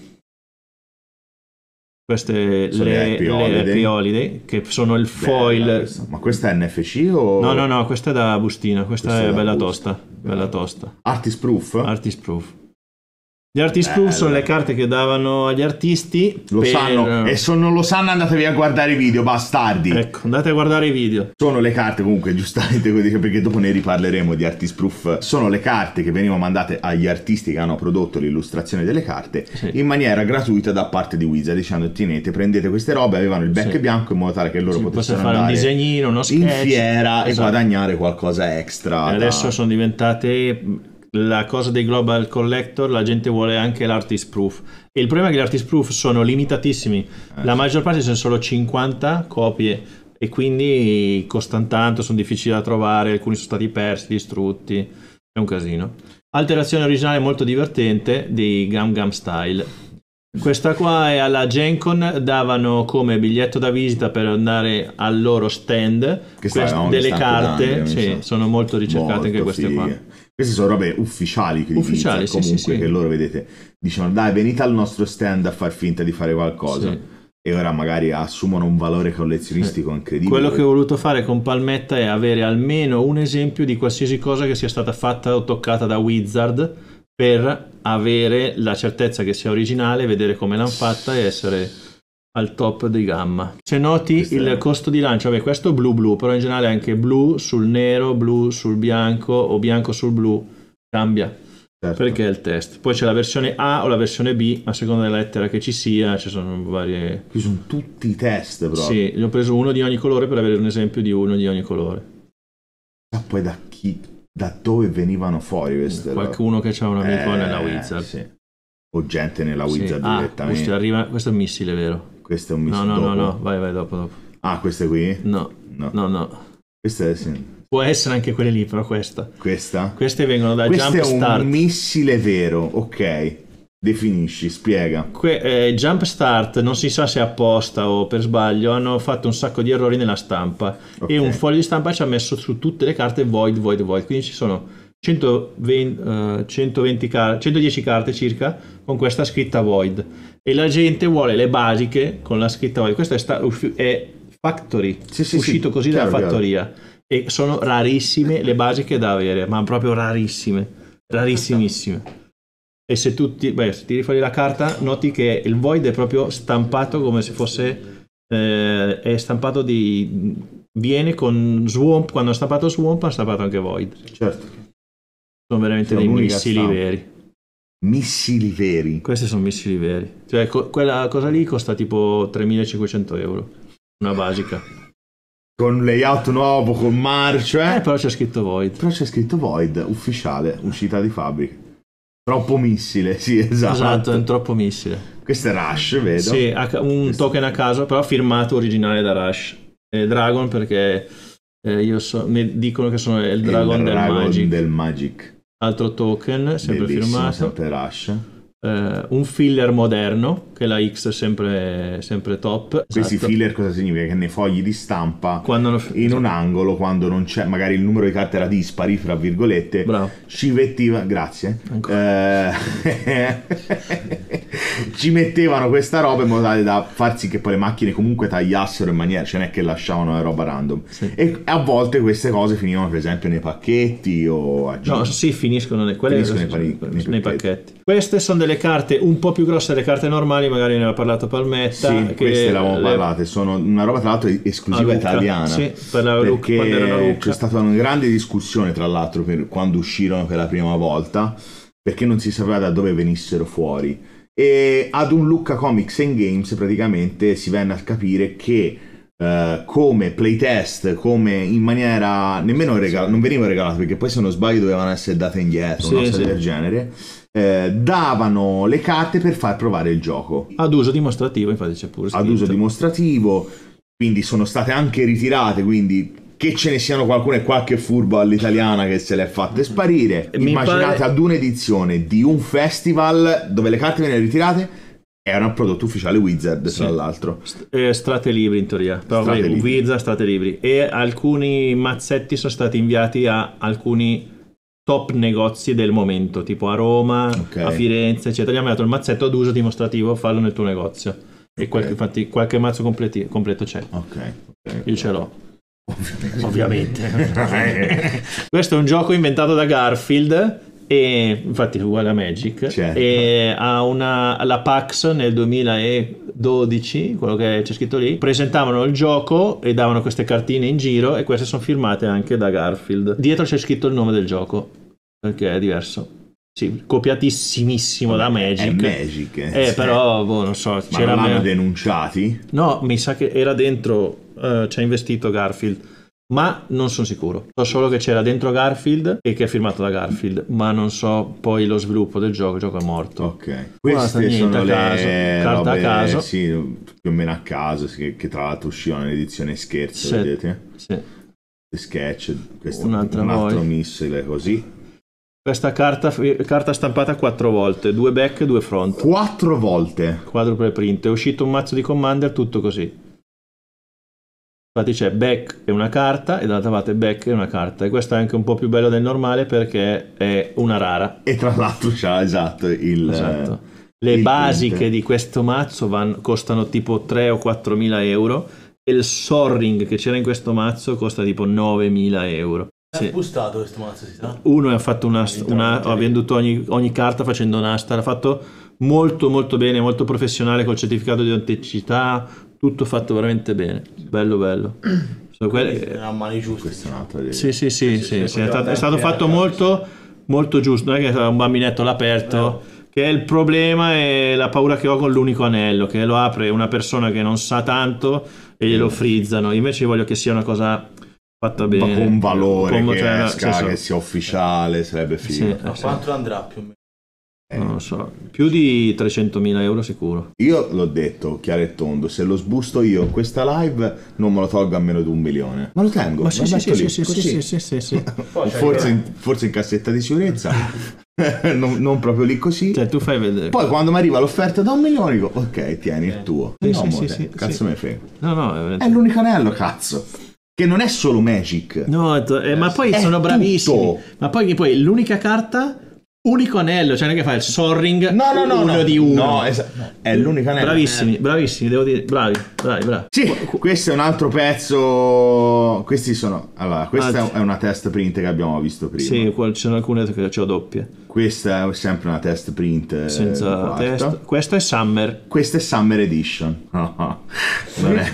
S2: Queste le Happy Holiday, che sono il foil.
S1: Ma questa è NFC o?
S2: No, questa è da bustina, questa è bella tosta, bella tosta.
S1: Artist Proof?
S2: Artist Proof. Gli Artist Proof sono le carte che davano agli artisti.
S1: Lo sanno, e se non lo sanno andatevi a guardare i video, bastardi.
S2: Ecco, andate a guardare i video.
S1: Sono le carte, comunque, giustamente, perché dopo ne riparleremo di Artist Proof. Sono le carte che venivano mandate agli artisti che hanno prodotto l'illustrazione delle carte in maniera gratuita da parte di Wizard, dicendo: tenete, prendete queste robe, avevano il back bianco in modo tale che loro potessero
S2: fare
S1: andare
S2: un disegnino, uno sketch,
S1: in fiera e guadagnare qualcosa extra.
S2: E adesso sono diventate la cosa dei Global Collector, la gente vuole anche l'Artist Proof, e il problema è che gli Artist Proof sono limitatissimi, la maggior parte sono solo 50 copie e quindi costano tanto, sono difficili da trovare, alcuni sono stati persi, distrutti, è un casino. Alterazione originale molto divertente di Gum Style. Questa qua è alla Gen Con, davano come biglietto da visita per andare al loro stand delle carte, sono molto ricercate anche queste qua.
S1: Queste sono robe ufficiali che comunque che loro, vedete, dicevano: dai, venite al nostro stand a far finta di fare qualcosa. E ora magari assumono un valore collezionistico incredibile.
S2: Quello che ho voluto fare con Palmetta è avere almeno un esempio di qualsiasi cosa che sia stata fatta o toccata da Wizard, per avere la certezza che sia originale, vedere come l'hanno fatta e essere al top di gamma. Se noti il costo di lancio, questo blu, però in generale anche blu sul nero, blu sul bianco o bianco sul blu cambia, perché è il test. Poi c'è la versione A o la versione B, a seconda della lettera che ci sia, ci sono varie.
S1: Qui sono tutti i test proprio.
S2: Sì, io ho preso uno di ogni colore per avere un esempio di uno di ogni colore.
S1: Ma poi da dove venivano fuori queste?
S2: Qualcuno che c'ha un amico nella Wizard,
S1: o gente nella Wizard direttamente.
S2: Questo è un missile, vero?
S1: Questo è un missile.
S2: No, vai dopo.
S1: Ah, queste qui?
S2: No.
S1: Queste
S2: può essere anche quelle lì, però queste vengono da Jump Start.
S1: Questo è un missile vero, ok. Definisci, spiega.
S2: Jump Start, non si sa se apposta o per sbaglio, hanno fatto un sacco di errori nella stampa, e un foglio di stampa ci ha messo su tutte le carte void, quindi ci sono 110 carte circa con questa scritta Void, e la gente vuole le basiche con la scritta Void. Questo è Factory, uscito così dalla fattoria, e sono rarissime le basiche da avere, ma proprio rarissime, rarissimissime. E se se tiri fuori la carta noti che il Void è proprio stampato come se fosse è stampato viene con Swamp. Quando ho stampato Swamp ha stampato anche Void.
S1: Certo.
S2: Sono veramente dei missili veri.
S1: Missili veri?
S2: Questi sono missili veri. Cioè, quella cosa lì costa tipo 3.500 euro. Una basica.
S1: Con layout nuovo, con marcio,
S2: però c'è scritto Void.
S1: Però c'è scritto Void, ufficiale, uscita di fabbrica. Troppo missile, sì, esatto.
S2: Esatto, è un troppo missile.
S1: Questo è Rush, vedo.
S2: Sì, un token a caso, però firmato originale da Rush. Dragon, perché mi dicono che sono il Dragon del Magic. Altro token, sempre bellissimo, firmato.
S1: Sempre Rush.
S2: Un filler moderno, che la X è sempre top.
S1: Questi filler cosa significa? Che nei fogli di stampa, in un angolo, quando non c'è, magari il numero di carte era dispari, fra virgolette, ci metteva, grazie, ci mettevano questa roba in modo tale da far sì che poi le macchine comunque tagliassero in maniera, cioè non è che lasciavano una roba random. Sì. E a volte queste cose finivano per esempio nei pacchetti o a giro.
S2: No, sì, finiscono nei pacchetti. Queste sono delle carte un po' più grosse delle carte normali, magari ne aveva parlato Palmetta.
S1: Sì, queste l'avevamo parlate, sono una roba tra l'altro esclusiva italiana.
S2: Sì, per la Lucca,
S1: perché c'è stata una grande discussione tra l'altro quando uscirono per la prima volta, perché non si sapeva da dove venissero fuori. E ad un Lucca Comics and Games praticamente si venne a capire che come playtest, come in maniera nemmeno non venivano regalate, perché poi se non sbaglio dovevano essere date indietro, una cosa del genere. Davano le carte per far provare il gioco
S2: ad uso dimostrativo, infatti c'è pure scritto.
S1: Ad uso dimostrativo, quindi sono state anche ritirate, quindi che ce ne siano qualche furbo all'italiana che se le ha fatte sparire. Immaginate ad un'edizione di un festival dove le carte venivano ritirate. Era un prodotto ufficiale Wizard, tra l'altro.
S2: Strate libri in teoria, però Wizard, strate libri, e alcuni mazzetti sono stati inviati a alcuni top negozi del momento, tipo a Roma, a Firenze, eccetera. Gli hanno dato il mazzetto ad uso dimostrativo, fallo nel tuo negozio. E infatti qualche mazzo completo c'è. Io ce l'ho. Ovviamente. Questo è un gioco inventato da Garfield, e infatti è uguale a Magic, certo. E ha la PAX nel 2012, quello che c'è scritto lì, presentavano il gioco e davano queste cartine in giro, e queste sono firmate anche da Garfield. Dietro c'è scritto il nome del gioco, perché è diverso. Sì, copiatissimissimo da Magic. È
S1: Magic,
S2: però non so.
S1: Ma non l'hanno denunciati?
S2: No, mi sa che era dentro, ci ha investito Garfield, ma non sono sicuro. So solo che c'era dentro Garfield e che è firmato da Garfield, ma non so poi lo sviluppo del gioco. Il gioco è morto.
S1: Ok. Queste sono le
S2: carta a caso.
S1: Sì, più o meno a caso, che tra l'altro uscivano nell'edizione scherzo, sì, vedete? Sì. Sketch, questo un altro missile così.
S2: Questa carta stampata 4 volte, 2 back e 2 front.
S1: 4 volte?
S2: Quadruple print. È uscito un mazzo di Commander tutto così. Infatti c'è back e una carta, e dall'altra parte back e una carta. E questo è anche un po' più bello del normale perché è una rara.
S1: E tra l'altro c'ha esatto.
S2: Le basiche print di questo mazzo costano tipo 3 o 4 mila euro. E il sorring che c'era in questo mazzo costa tipo 9.000 euro.
S3: È bustato questo mazzo, si sa?
S2: Uno ha fatto ha venduto ogni carta facendo un'asta. L'ha fatto molto molto bene, molto professionale, col certificato di autenticità. Tutto fatto veramente bene, bello.
S3: A mani giuste.
S2: Sì. È stato fatto molto giusto. Non è che è un bambinetto all'aperto. Che è il problema, è la paura che ho con l'unico anello, che lo apre una persona che non sa tanto e glielo frizzano. Invece voglio che sia una cosa fatta bene,
S1: con valore, che sia ufficiale, sarebbe figo.
S3: Sì, quanto andrà più o meno?
S2: Non lo so, più di 300.000 euro sicuro.
S1: Io l'ho detto chiaro e tondo, se lo sbusto io in questa live non me lo tolgo a meno di 1 milione. Ma lo tengo.
S2: Ma sì.
S1: Forse in cassetta di sicurezza. non proprio lì così.
S2: Cioè tu fai vedere.
S1: Poi quando mi arriva l'offerta da 1 milione dico ok, tieni il tuo. Cazzo me frega.
S2: No,
S1: è l'unico anello, cazzo. che non è solo Magic.
S2: No, ma poi sono bravissimi.
S1: Tutto.
S2: Ma poi l'unica carta, unico anello, cioè non è che fa il Sol Ring uno di uno.
S1: No, è l'unica anello.
S2: Bravissimi, devo dire, bravi.
S1: Sì, questo è un altro pezzo. Questi sono. Allora, questa è una test print che abbiamo visto prima.
S2: Sì, ci sono alcune che ho doppie.
S1: Questa è sempre una test print
S2: senza test. Questo è Summer.
S1: Questa è Summer Edition. No, non è,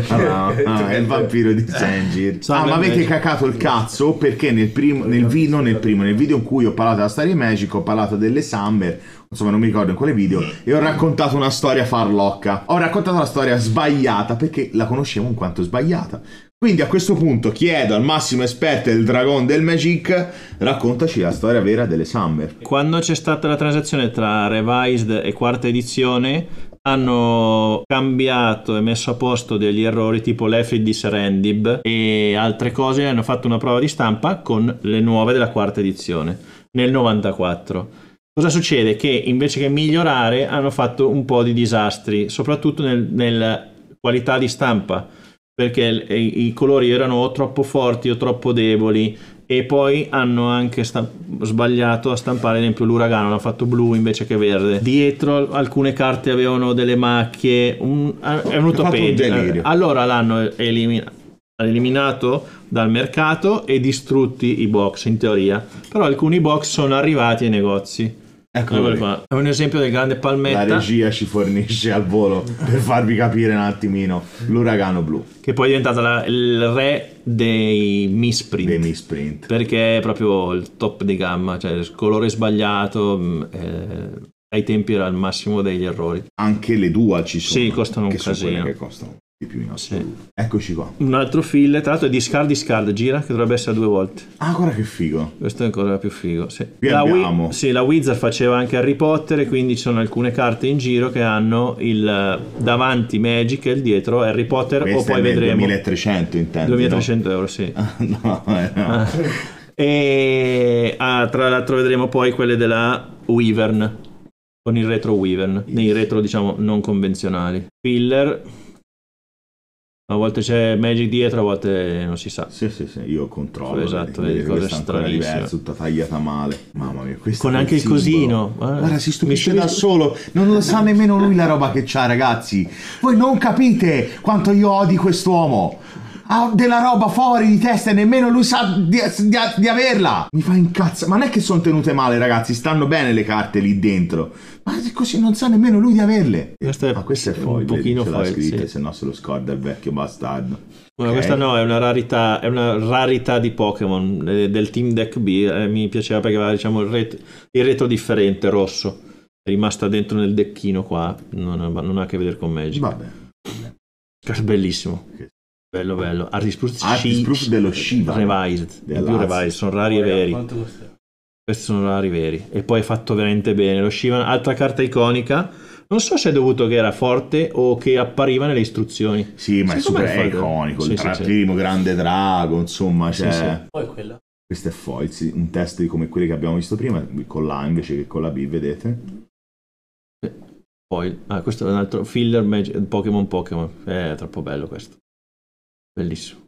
S1: è il vampiro di Zengir. Ma avete cacato il cazzo perché nel video in cui ho parlato della storia di Magic, ho parlato delle Summer, insomma non mi ricordo in quale video, e ho raccontato una storia farlocca. Ho raccontato la storia sbagliata perché la conoscevo in quanto sbagliata. Quindi a questo punto chiedo al massimo esperto del Dragon del Magic, raccontaci la storia vera delle Summer.
S2: Quando c'è stata la transazione tra Revised e quarta edizione, hanno cambiato e messo a posto degli errori tipo l'Efrid di Serendib e altre cose, hanno fatto una prova di stampa con le nuove della quarta edizione nel 94. Cosa succede? Che invece che migliorare hanno fatto un po' di disastri, soprattutto nella qualità di stampa, perché i colori erano o troppo forti o troppo deboli, e poi hanno anche sbagliato a stampare, ad esempio l'uragano l'hanno fatto blu invece che verde, dietro alcune carte avevano delle macchie, è venuto peggio, allora l'hanno eliminato dal mercato e distrutti i box in teoria, però alcuni box sono arrivati ai negozi. Ecco, è un esempio del grande Palmetta.
S1: La regia ci fornisce al volo per farvi capire un attimino l'uragano blu,
S2: che poi è diventato il re dei misprint, perché è proprio il top di gamma, cioè il colore sbagliato, ai tempi era il massimo degli errori.
S1: Anche le dual ci sono,
S2: sì, costano un casino,
S1: che costano di più in assoluto. Sì. Eccoci qua.
S2: Un altro filler, tra l'altro è discard, gira, che dovrebbe essere 2 volte.
S1: Ah, guarda che figo.
S2: Questo è ancora più figo, sì.
S1: La
S2: Wizard faceva anche Harry Potter, e quindi ci sono alcune carte in giro che hanno il davanti Magic e il dietro Harry Potter.
S1: Questa
S2: o poi vedremo
S1: 2300 intendo.
S2: 2300 euro, sì.
S1: No.
S2: E tra l'altro vedremo poi quelle della Wyvern, con il retro Wyvern, nei retro diciamo non convenzionali. Filler, a volte c'è Magic dietro, a volte non si sa.
S1: Sì, io controllo.
S2: Esatto, vedi cose stranissime.
S1: Tutta tagliata male. Mamma mia,
S2: con anche il cosino.
S1: Guarda, si stupisce da solo. Non lo sa nemmeno lui la roba che c'ha, ragazzi. Voi non capite quanto io odi quest'uomo. Ha della roba fuori di testa e nemmeno lui sa di averla. Mi fa incazzare. Ma non è che sono tenute male, ragazzi, stanno bene le carte lì dentro, ma così non sa nemmeno lui di averle.
S2: Questa è
S1: foil,
S2: un pochino foil,
S1: sì. Se no se lo scorda il vecchio bastardo.
S2: Okay. Questa no, è una rarità di Pokémon del Team Deck B. Mi piaceva perché aveva, diciamo, il retro differente, rosso, è rimasta dentro nel decchino qua, non ha a che vedere con Magic.
S1: Vabbè.
S2: Bellissimo. Bello. Artist
S1: Proof dello Shiva
S2: Revised, più Revised, sono rari e veri. Questi sono rari e veri, e poi è fatto veramente bene. Lo Shiva, altra carta iconica, non so se è dovuto che era forte o che appariva nelle istruzioni.
S1: Sì, ma è iconico, il primo grande drago, insomma,
S4: Poi quella.
S1: Questo è foil, sì, un test come quelli che abbiamo visto prima, con l'A invece che con la B, vedete?
S2: Poi questo è un altro filler Pokémon, è troppo bello questo. Bellissimo.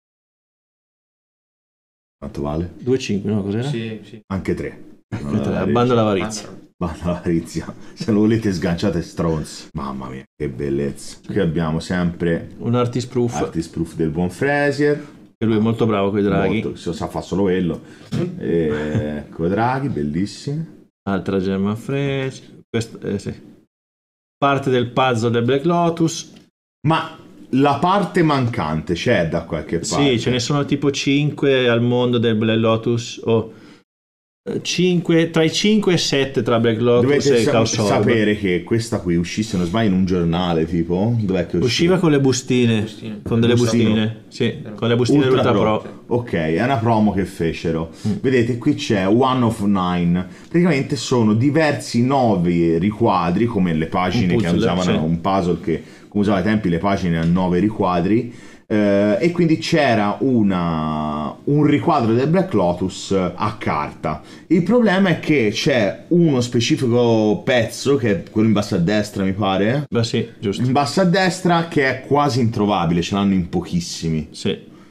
S1: Quanto vale?
S2: 2,5, no? Cos'era?
S4: Sì.
S1: Anche 3.
S2: Bando l'avarizia.
S1: Bando l'avarizia. Se lo volete sganciate stronzi. Mamma mia, che bellezza. Qui abbiamo sempre
S2: un Artist Proof
S1: del buon Frazier.
S2: E lui è molto bravo con i draghi.
S1: Se sa fa solo quello. Con i draghi, bellissimi.
S2: Altra gemma Frazier. Questo, sì. Parte del puzzle del Black Lotus.
S1: Ma la parte mancante c'è da qualche parte?
S2: Sì, ce ne sono tipo 5 al mondo del Black Lotus, o 5, tra i 5 e 7 tra Black Lotus
S1: dovete
S2: e Chaos Orb.
S1: Sapere che questa qui uscì, se non sbaglio, in un giornale tipo. Dov'è che
S2: usciva con le bustine. Con delle bustine. Sì, con le bustine Ultra Pro.
S1: Ok, è una promo che fecero. Vedete, qui c'è One of Nine. Praticamente sono diversi 9 riquadri, come le pagine che usavano, un puzzle che come usava ai tempi le pagine a 9 riquadri, e quindi c'era un riquadro del Black Lotus a carta. Il problema è che c'è uno specifico pezzo, che è quello in basso a destra mi pare.
S2: Beh sì, giusto.
S1: In basso a destra, che è quasi introvabile, ce l'hanno in pochissimi.
S2: Sì.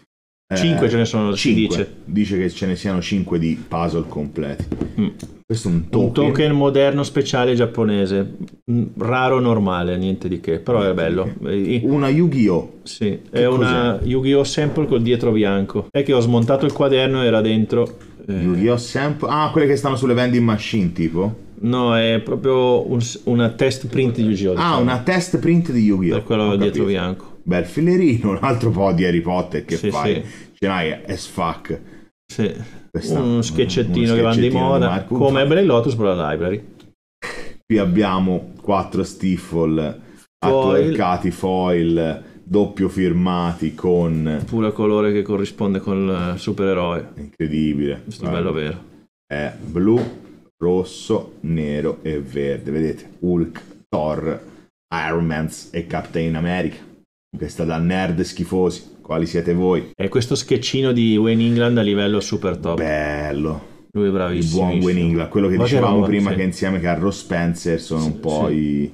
S2: 5 ce ne sono, si
S1: 5.
S2: dice.
S1: Dice che ce ne siano 5 di puzzle completi. Questo è un token.
S2: Un token moderno speciale giapponese, raro normale, niente di che, però è bello.
S1: Una Yu-Gi-Oh!
S2: Sì, è una Yu-Gi-Oh! Sample col dietro bianco. È che ho smontato il quaderno e era dentro.
S1: Yu-Gi-Oh! Sample. Ah, quelle che stanno sulle vending machine tipo?
S2: No, è proprio una test print di Yu-Gi-Oh!
S1: Ah, una test print di Yu-Gi-Oh!
S2: Per quello dietro bianco.
S1: Bel filerino, un altro po' di Harry Potter che
S2: Sì,
S1: fai.
S2: sì.
S1: Ce n'hai as fuck.
S2: Sì.
S1: Questa-
S2: Uno sketchettino che va di
S1: sketchettino
S2: moda,
S1: Marco.
S2: come Black Lotus per la library.
S1: Qui abbiamo 4 stiffle attuercati foil, doppio firmati con...
S2: Pure colore che corrisponde col supereroe.
S1: Incredibile.
S2: Questo è bello vero.
S1: È blu, rosso, nero e verde. Vedete? Hulk, Thor, Iron Man e Captain America. Questa da nerd schifosi. Quali siete voi?
S2: E questo sketchino di Wayne England a livello super top.
S1: Bello.
S2: Lui è
S1: Il
S2: bravissimo.
S1: buon Wayne England. Quello che
S2: Ma
S1: dicevamo
S2: roba,
S1: prima
S2: sì.
S1: che insieme che Carlo Spencer sono un po'
S2: sì.
S1: i...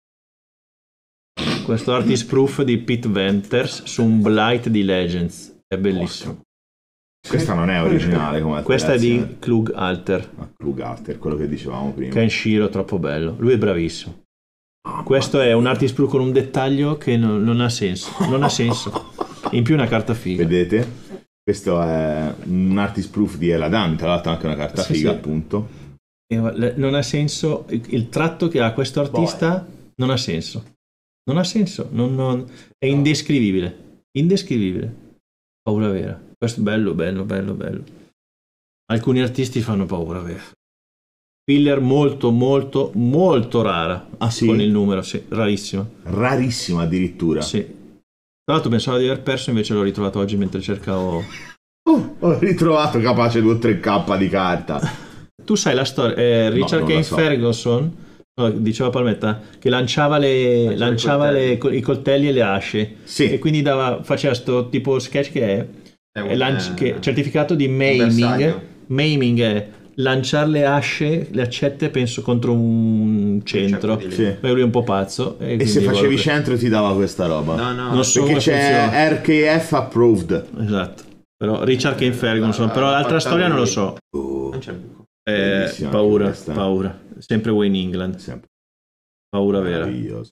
S2: Questo artist proof di Pete Venters su un Blight di Legends. È bellissimo.
S1: Questa non è originale come
S2: Questa è di
S1: alterazione.
S2: Klug Alter.
S1: Klug Alter, quello che dicevamo prima.
S2: Kenshiro, troppo bello. Lui è bravissimo. Questo è un artist proof con un dettaglio che non ha senso. Non ha senso. In più una carta figa.
S1: Vedete? Questo è un artist proof di Eladan, tra l'altro anche una carta
S2: Sì,
S1: figa,
S2: sì.
S1: appunto.
S2: Non ha senso. Il tratto che ha questo artista non ha senso. Non ha senso. È indescrivibile. Indescrivibile. Paura vera. Questo è bello, bello, bello, bello. Alcuni artisti fanno paura vera. Filler molto, molto, molto rara.
S1: Ah, sì?
S2: Con il numero, sì, rarissima.
S1: Rarissimo addirittura.
S2: Sì. Tra l'altro pensavo di aver perso, invece l'ho ritrovato oggi mentre cercavo.
S1: Ho ritrovato capace 2 o 3K di carta.
S2: Tu sai la storia? Richard
S1: non
S2: Kane
S1: la so.
S2: Ferguson, no, diceva Palmetta, che lanciava i coltelli e le asce.
S1: Sì.
S2: E quindi faceva sto tipo sketch che che certificato di maiming.
S3: bersaglio.
S2: Maiming è lanciare le asce, le accette, penso, contro un centro.
S1: Sì.
S2: Poi lui è un po' pazzo.
S1: E
S2: quindi
S1: se facevi
S2: vuole-
S1: centro ti dava questa roba.
S3: No,
S2: Non so
S1: Perché
S2: come
S1: c'è RKF approved.
S2: Esatto. Però Richard Kane Ferguson, però l'altra storia non lo so.
S3: Non c'è il buco.
S1: Bellissima
S2: Paura,
S1: anche questa.
S2: paura. Sempre Wayne England.
S1: Sempre
S2: Paura vera.
S1: meraviglioso.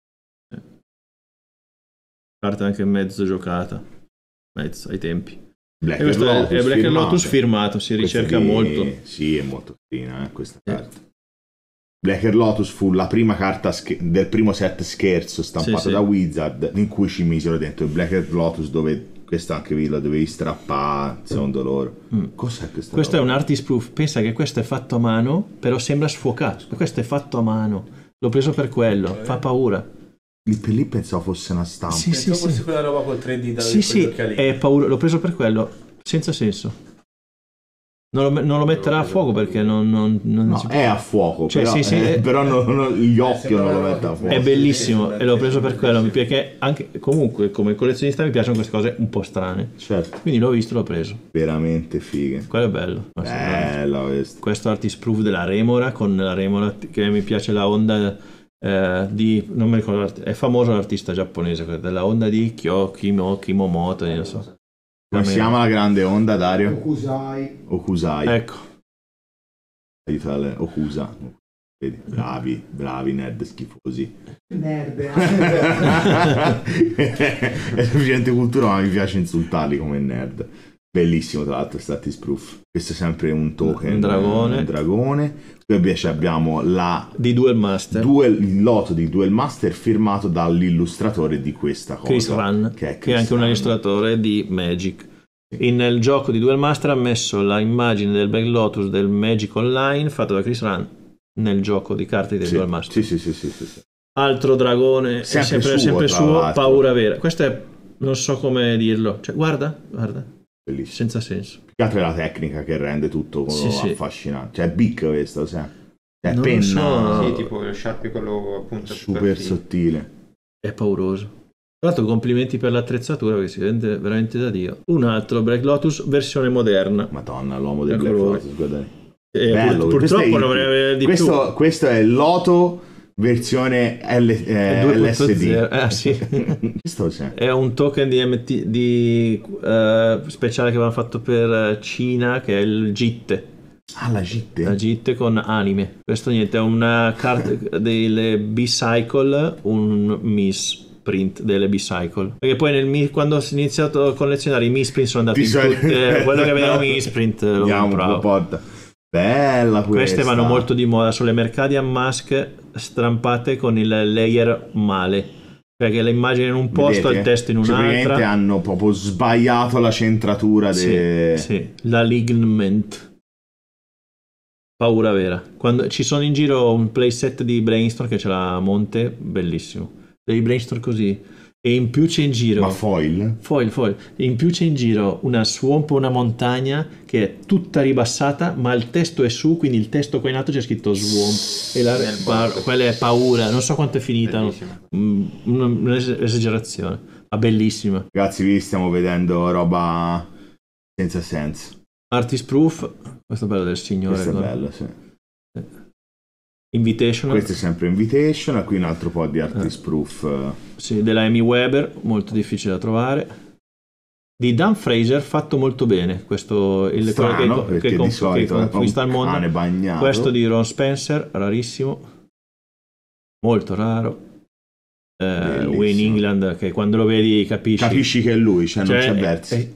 S2: Carta anche mezzo giocata. Mezzo ai tempi.
S1: Black
S2: E questo
S1: Lotus
S2: è Black
S1: firmato.
S2: Lotus firmato, si
S1: Questa
S2: ricerca
S1: di-
S2: molto.
S1: Sì, è molto carina questa carta. Black Lotus fu la prima carta del primo set scherzo stampato
S2: Sì, sì.
S1: da Wizard, in cui ci misero dentro il Black Lotus, dove questo anche vi lo dovevi strappare secondo loro. Cos'è questa
S2: Questo è
S1: roba?
S2: un artist proof. Pensa che questo è fatto a mano, però sembra sfocato. Questo è fatto a mano. L'ho preso per quello. Fa paura.
S1: Lì per lì pensavo fosse una stampa.
S2: Sì, sì,
S4: Pensavo
S2: sì.
S4: fosse quella roba col 3D da
S2: Sì, sì,
S4: occhiali.
S2: è paura. L'ho preso per quello. Senza senso. Non lo metterà a fuoco perché non
S1: No,
S2: si può.
S1: è a fuoco,
S2: Cioè,
S1: però,
S2: sì, sì,
S1: però gli occhi non lo mette a fuoco.
S2: È bellissimo e l'ho preso per quello. Perché anche comunque come collezionista mi piacciono queste cose un po' strane.
S1: Certo,
S2: Quindi l'ho visto e l'ho preso.
S1: veramente fighe.
S2: Quello è bello.
S1: Bella questa.
S2: Questo artist proof della Remora, con la Remora che mi piace, la onda di, non mi ricordo, è famoso l'artista giapponese, della onda di Kimomoto, non so.
S1: Come si chiama la grande onda, Dario?
S5: Okusai.
S1: Okusai.
S2: Ecco,
S1: Aiutale, Okusa. Vedi, bravi nerd schifosi.
S5: Nerd.
S1: È sufficiente cultura, ma mi piace insultarli come nerd. Bellissimo, tra l'altro, Status Proof. Questo è sempre un token.
S2: Un dragone.
S1: Un dragone. Qui invece abbiamo
S2: di Duel Master,
S1: il loto di Duel Master firmato dall'illustratore di questa cosa.
S2: Chris Runn,
S1: che è,
S2: che è anche un
S1: Runn.
S2: illustratore di Magic. Nel gioco di Duel Master ha messo l'immagine del Black Lotus del Magic Online fatto da Chris Runn nel gioco di carte di
S1: Sì,
S2: Duel Master.
S1: sì.
S2: Altro dragone,
S1: Sempre
S2: sempre
S1: suo,
S2: suo,
S1: tra l'altro.
S2: paura vera. Questo è, non so come dirlo, cioè guarda,
S1: Bellissimo.
S2: senza senso.
S1: Più che altro è la tecnica che rende tutto
S2: Sì.
S1: affascinante. Cioè, è big questo, sai. È
S2: Non lo
S1: penna
S2: so.
S3: Sì, tipo lo Sharpie quello appunto
S1: super
S3: figo.
S1: sottile.
S2: È pauroso. Tra l'altro complimenti per l'attrezzatura che si vende veramente da Dio. Un altro Black Lotus versione moderna.
S1: Madonna, l'uomo del
S2: Che
S1: Black
S2: colore.
S1: Lotus, guardate.
S2: Purtroppo
S1: questo è
S2: dovrei avere di
S1: questo è il loto versione LSD.
S2: 2.0. Sì.
S1: Questo c'è.
S2: È un token di speciale che avevano fatto per Cina, che è il JIT.
S1: Ah, la JIT?
S2: La JIT con anime. Questo niente, è una carta delle B-Cycle, un misprint delle B-Cycle. Perché poi quando ho iniziato a collezionare i misprint sono andati in tutte, quello che vedevo misprint lo compravo.
S1: Bella questa.
S2: Queste vanno molto di moda sulle Mercadian Mask strampate con il layer male, perché l'immagine in un posto e il testo in un'altra.
S1: Praticamente hanno proprio sbagliato la centratura.
S2: Sì, la ligament. Paura vera. Quando ci sono in giro un playset di Brainstorm che ce l'ha a monte, bellissimo. Dei Brainstorm così. E in più c'è in giro...
S1: Ma foil?
S2: Foil. E in più c'è in giro una swamp, una montagna che è tutta ribassata, ma il testo è su, quindi il testo qua in alto c'è scritto swamp. E quella è paura. Non so quanto è finita. Un'esagerazione. Ma bellissima.
S1: Ragazzi, vi stiamo vedendo roba senza senso.
S2: Artist Proof. Questo è bello del signore.
S1: Questo è bello, sì.
S2: Invitational.
S1: Questo è sempre Invitational, qui un altro po' di Artist Proof.
S2: Sì, della Amy Weber, molto difficile da trovare. Di Dan Fraser, fatto molto bene. Questo
S1: strano, che di solito
S2: conquista il mondo.
S1: Cane bagnato.
S2: Questo di Ron Spencer, rarissimo. Molto raro. Wayne England, che quando lo vedi capisci
S1: che è lui, cioè non c'è versi.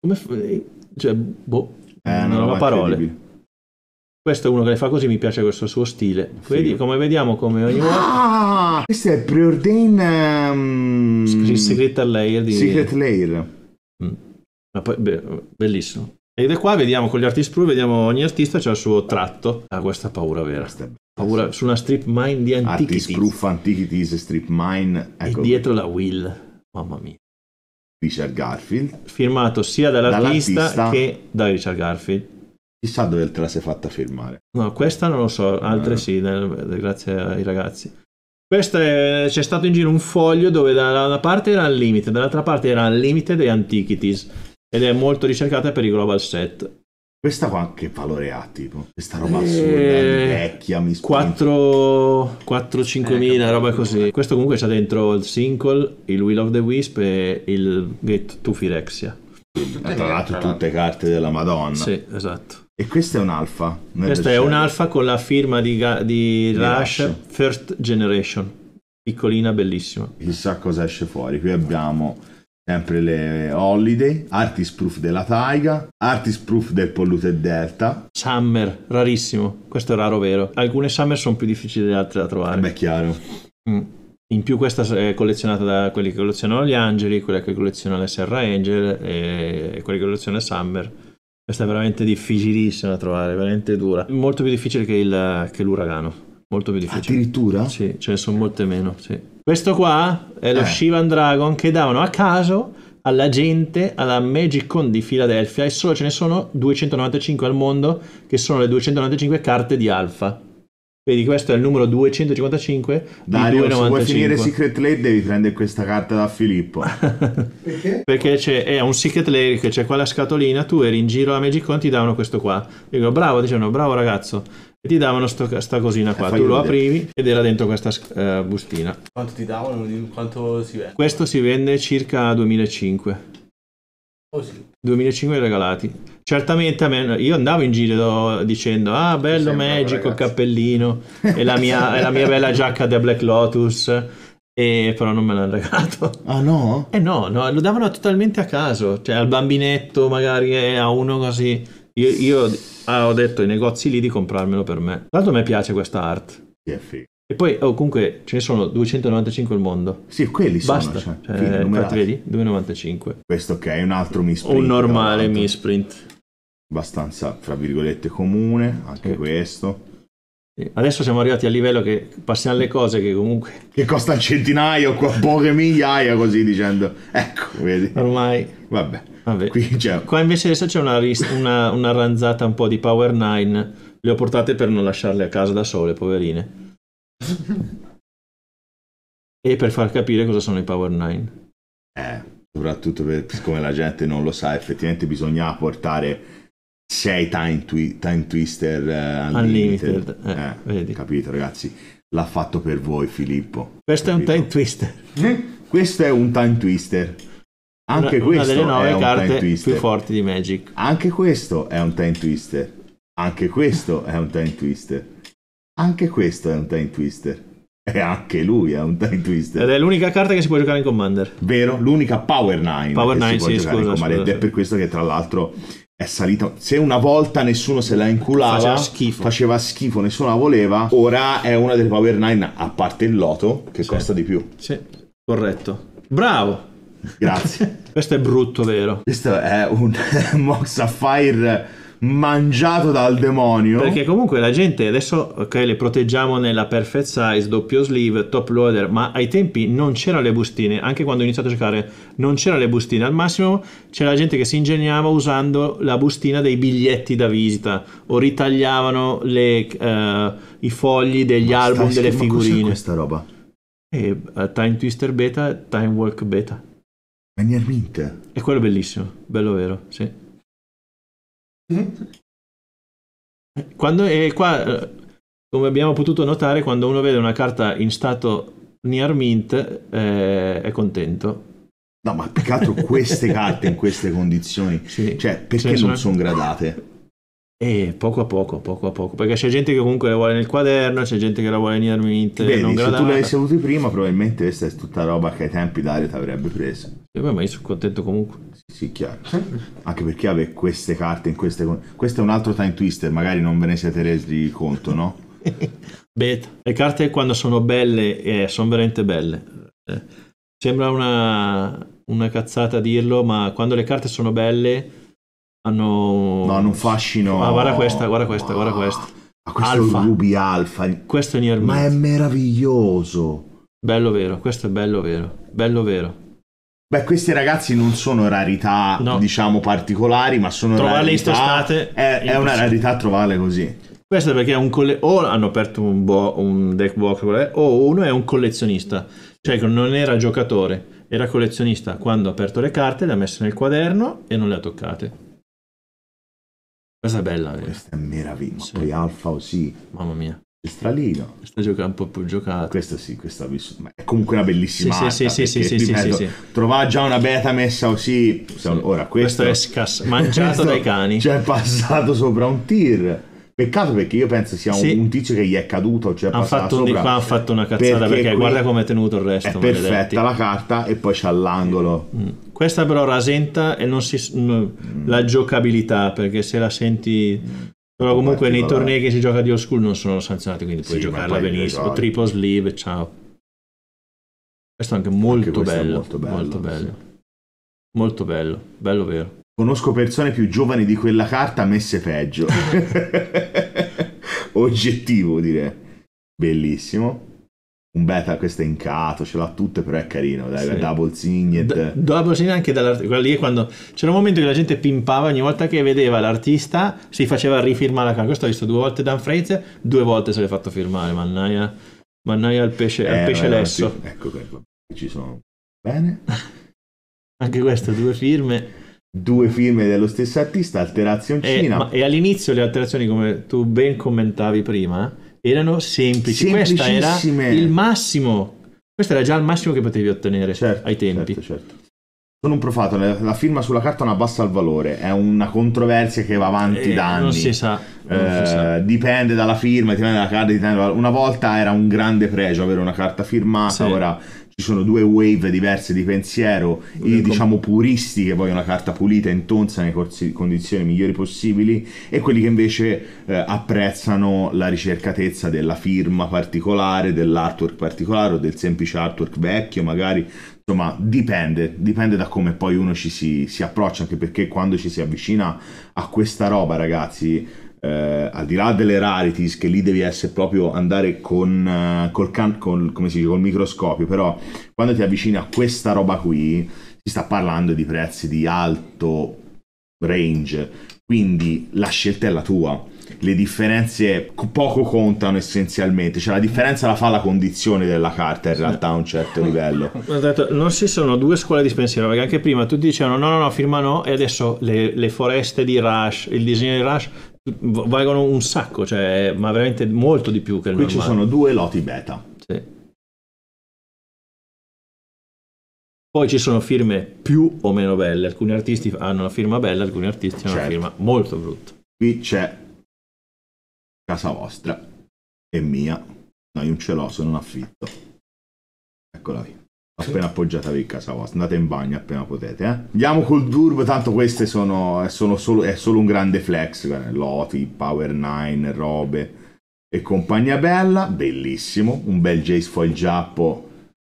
S2: Non ho parole. Questo è uno che le fa così, mi piace questo suo stile. Vedi, come vediamo, come ogni volta.
S1: Questo è Preordain
S2: Secret Layer di...
S1: Secret Layer.
S2: Ma poi, bellissimo. Ed è qua, vediamo con gli artist proof, vediamo ogni artista c'ha il suo tratto. Questa paura vera. Paura su una strip mine di Antiquities.
S1: Artist Proof Antiquities Strip Mine.
S2: Ecco. E dietro la Will. Mamma mia.
S1: Richard Garfield.
S2: Firmato sia dall'artista che da Richard Garfield.
S1: Chissà dove te la sei fatta firmare.
S2: No, questa non lo so, altre sì, grazie ai ragazzi. Questa c'è stato in giro un foglio dove da una parte era Unlimited, dall'altra parte era Unlimited e Antiquities. Ed è molto ricercata per i Global Set.
S1: Questa qua che valore ha, tipo? Questa roba assurda, vecchia, mi spiego.
S2: 4-5 mila, roba così. Questo comunque c'ha dentro il Single, il Will of the Wisp e il Gate to Phyrexia.
S1: Tra l'altro tutte carte della Madonna.
S2: Sì, esatto.
S1: E questa è un alfa.
S2: Questa è un alfa con la firma di Rush First Generation. Piccolina, bellissima.
S1: Chissà cosa esce fuori. Qui abbiamo sempre le Holiday, Artist Proof della Taiga, Artist Proof del Polluted Delta.
S2: Summer, rarissimo. Questo è raro vero. Alcune Summer sono più difficili delle altre da trovare.
S1: Beh, chiaro.
S2: In più questa è collezionata da quelli che collezionano gli Angeli, quelli che collezionano le Serra Angel e quelli che collezionano le Summer. Questa è veramente difficilissima da trovare, veramente dura. Molto più difficile che l'Uragano. Molto più difficile.
S1: Addirittura?
S2: Sì, ce ne sono molte meno, sì. Questo qua è lo Shivan Dragon che davano a caso alla gente alla Magic Con di Philadelphia e solo ce ne sono 295 al mondo, che sono le 295 carte di Alpha. Vedi, questo è il numero 255
S1: Dario, se vuoi finire Secret Lair devi prendere questa carta da Filippo.
S2: Perché? Perché è un Secret Lair che c'è qua la scatolina, tu eri in giro a Magic Con, ti davano questo qua. Dicono bravo, dicevano bravo ragazzo, e ti davano sta cosina qua, tu lo aprivi ed era dentro questa bustina.
S3: Quanto ti davano? Quanto si vende?
S2: Questo si vende circa 2005.
S3: Oh sì.
S2: 2005 regalati. Certamente a me, io andavo in giro dicendo ah bello Magic, il cappellino e la mia bella giacca da Black Lotus, e però non me l'hanno regalato.
S1: Ah no?
S2: No, lo davano totalmente a caso, cioè al bambinetto magari, a uno così. Io ho detto ai negozi lì di comprarmelo per me. Tanto a me piace questa art.
S1: Sì, è figo.
S2: E poi comunque ce ne sono 295 al mondo.
S1: Sì, quelli
S2: basta.
S1: Sono.
S2: Infatti vedi? 295.
S1: Questo ok, è un altro misprint.
S2: Un normale misprint.
S1: Abbastanza, fra virgolette, comune, anche questo.
S2: Adesso siamo arrivati al livello che passiamo alle cose che comunque...
S1: Che costano centinaia o poche migliaia, così dicendo. Ecco, vedi?
S2: Ormai...
S1: Vabbè.
S2: Qui qua invece adesso c'è una ranzata un po' di Power 9. Le ho portate per non lasciarle a casa da sole, poverine. E per far capire cosa sono i Power 9.
S1: Soprattutto siccome la gente non lo sa, effettivamente bisogna portare 6 Time Twister Unlimited.
S2: Vedi.
S1: Capito, ragazzi? l'ha fatto per voi, Filippo.
S2: Questo è un time twister.
S1: Questo è un time twister. Anche
S2: una
S1: questo
S2: delle
S1: è
S2: 9
S1: un
S2: carte
S1: time twister.
S2: più forti di Magic.
S1: Anche questo è un time twister. Anche questo è un time twister. Anche questo è un time twister. E anche lui è un time twister.
S2: Ed è l'unica carta che si può giocare in Commander.
S1: Vero? L'unica Power 9
S2: Power
S1: che
S2: 9,
S1: si può
S2: sì,
S1: giocare in
S2: scusa,
S1: Commander.
S2: scusa.
S1: Ed è per questo che tra l'altro è salito. Se una volta nessuno se la inculava, faceva schifo, nessuno la voleva, ora è una delle Power 9, a parte il loto, che costa di più.
S2: Sì, corretto. Bravo.
S1: Grazie.
S2: Questo è brutto, vero?
S1: Questo è un Mox Sapphire mangiato dal demonio.
S2: Perché comunque la gente adesso, ok, le proteggiamo nella perfect size, doppio sleeve, top loader, ma ai tempi non c'erano le bustine. Anche quando ho iniziato a giocare non c'erano le bustine. Al massimo c'era la gente che si ingegnava usando la bustina dei biglietti da visita o ritagliavano i fogli degli album, delle figurine.
S1: Cos'è questa roba?
S2: Time Twister Beta, Time Walk Beta.
S1: Manier Mint.
S2: E quello è bellissimo, bello vero, sì. Quando qua, come abbiamo potuto notare, quando uno vede una carta in stato near mint è contento.
S1: No, ma più che altro queste carte in queste condizioni,
S2: sì.
S1: Cioè, perché non sono gradate?
S2: Poco a poco, perché c'è gente che comunque la vuole nel quaderno, c'è gente che la vuole near mint.
S1: Vedi,
S2: non
S1: se
S2: gradata.
S1: tu l'avessi avuto prima, probabilmente questa è tutta roba che ai tempi Dario ti avrebbe preso.
S2: Ma io sono contento comunque.
S1: Sì, chiaro. Anche perché avere queste carte in queste. Questo è un altro time twister, magari non ve ne siete resi conto, no?
S2: Beta. Le carte quando sono belle sono veramente belle. Sembra una cazzata dirlo, ma quando le carte sono belle hanno
S1: un fascino.
S2: Ma guarda questa.
S1: Ma questo
S2: Alpha.
S1: è il Ruby Alpha.
S2: Questo è near mint.
S1: Ma è meraviglioso.
S2: Bello vero, questo è bello vero.
S1: Beh, questi ragazzi non sono rarità, diciamo, particolari, ma sono
S2: trovarle
S1: rarità.
S2: Istastate
S1: È una rarità trovarle così.
S2: Questo è perché o hanno aperto un deck box o uno è un collezionista, cioè che non era giocatore, era collezionista. Quando ha aperto le carte le ha messe nel quaderno e non le ha toccate. Questa è bella, vero?
S1: Questa è meravigliosa.
S2: Sì.
S1: Poi Alfa Osì.
S2: Mamma mia.
S1: È stralino.
S2: Questa gioca un po' più giocata.
S1: Questa sì, questa ma è comunque una bellissima
S2: sì,
S1: sì. Trovare già una beta messa così. Ora questo
S2: è mangiato dai cani.
S1: Cioè è passato sopra un tir. Peccato perché io penso sia un tizio che gli è caduto, cioè
S2: hanno fatto una cazzata perché guarda come è tenuto il resto.
S1: È perfetta la carta e poi c'ha l'angolo.
S2: Questa però rasenta e la giocabilità, perché se la senti. Però comunque nei tornei che si gioca di old school non sono sanzionati, quindi puoi giocarla benissimo. Triple sleeve, ciao. Questo è anche molto bello. Molto bello vero.
S1: Conosco persone più giovani di quella carta messe peggio. Oggettivo, direi. Bellissimo. Un beta, questo è incato, ce l'ha tutte, però è carino, dai, sì. Double signet. Double
S2: signet anche dall'artista. Lì quando c'era un momento che la gente pimpava, ogni volta che vedeva l'artista si faceva rifirmare la carta. Questo ho visto 2 volte Dan Fraser, 2 volte se l'è fatto firmare, mannaia al pesce lesso.
S1: Ecco che ci sono. Bene.
S2: Anche questo, 2 firme.
S1: 2 firme dello stesso artista, alterazioncina.
S2: E all'inizio le alterazioni, come tu ben commentavi prima, erano semplici. Questo era il massimo. Questo era già il massimo che potevi ottenere ai tempi.
S1: Certo. Sono un profato, la firma sulla carta non abbassa il valore, è una controversia che va avanti da anni.
S2: Non si sa.
S1: Dipende dalla firma, dipende dalla carta. Una volta era un grande pregio avere una carta firmata, ora ci sono 2 wave diverse di pensiero, i diciamo puristi che vogliono una carta pulita e intonsa nelle condizioni migliori possibili, e quelli che invece apprezzano la ricercatezza della firma particolare, dell'artwork particolare o del semplice artwork vecchio magari. Insomma, dipende da come poi uno ci si approccia, anche perché quando ci si avvicina a questa roba, ragazzi, al di là delle rarities, che lì devi essere proprio andare col microscopio, però quando ti avvicini a questa roba qui si sta parlando di prezzi di alto range, quindi la scelta è la tua. Le differenze poco contano essenzialmente, cioè la differenza la fa la condizione della carta in realtà a un certo livello.
S2: Non ci sono 2 scuole di pensiero, perché anche prima tutti dicevano no, firma no, e adesso le foreste di Rush, il disegno di Rush valgono un sacco, cioè, ma veramente molto di più che il
S1: Qui
S2: normale.
S1: ci sono 2 loti beta.
S2: Sì. Poi ci sono firme più o meno belle, alcuni artisti hanno una firma bella, alcuni artisti hanno una firma molto brutta.
S1: Qui c'è casa vostra e mia. No, io non ce l'ho, sono in affitto. Eccola qui. Appena appoggiata per casa vostra, andate in bagno appena potete. Andiamo col Durb, tanto queste è solo un grande flex. Loti, Power 9, robe e compagnia bella. Bellissimo, un bel Jace foil giappo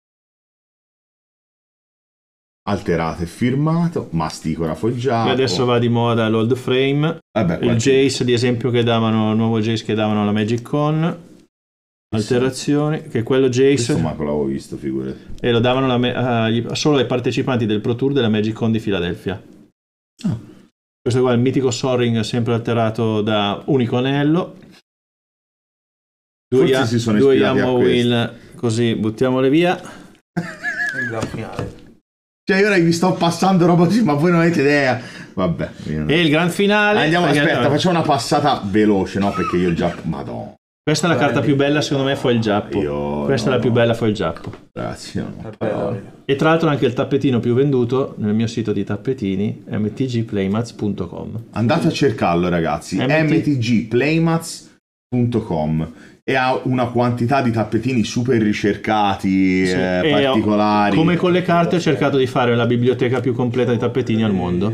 S1: alterato e firmato, masticora foil giappo.
S2: E adesso va di moda l'old frame. Il Jace di esempio che davano, il nuovo Jace che davano alla Magic Con. Alterazioni, che è quello Jace.
S1: Questo manco l'avevo visto, figurati.
S2: E lo davano solo ai partecipanti del Pro Tour della Magic Con di Filadelfia. Questo qua è il mitico Soaring, sempre alterato da unico anello.
S1: Forse si sono ispirati a questo.
S2: Wheel, così buttiamole via.
S3: Il gran finale.
S1: Cioè, ora vi sto passando roba così, ma voi non avete idea. Vabbè.
S2: E il gran finale.
S1: Andiamo, aspetta, facciamo una passata veloce, no? Perché io il giappo. Madonna.
S2: Questa è la carta più bella, secondo me, foil giappo. Questa è la più bella foil giappo.
S1: Ragazzi,
S2: e tra l'altro anche il tappetino più venduto nel mio sito di tappetini, mtgplaymats.com.
S1: Andate a cercarlo, ragazzi. mtgplaymats.com. E ha una quantità di tappetini super ricercati, particolari.
S2: Come con le carte ho cercato di fare la biblioteca più completa di tappetini al mondo.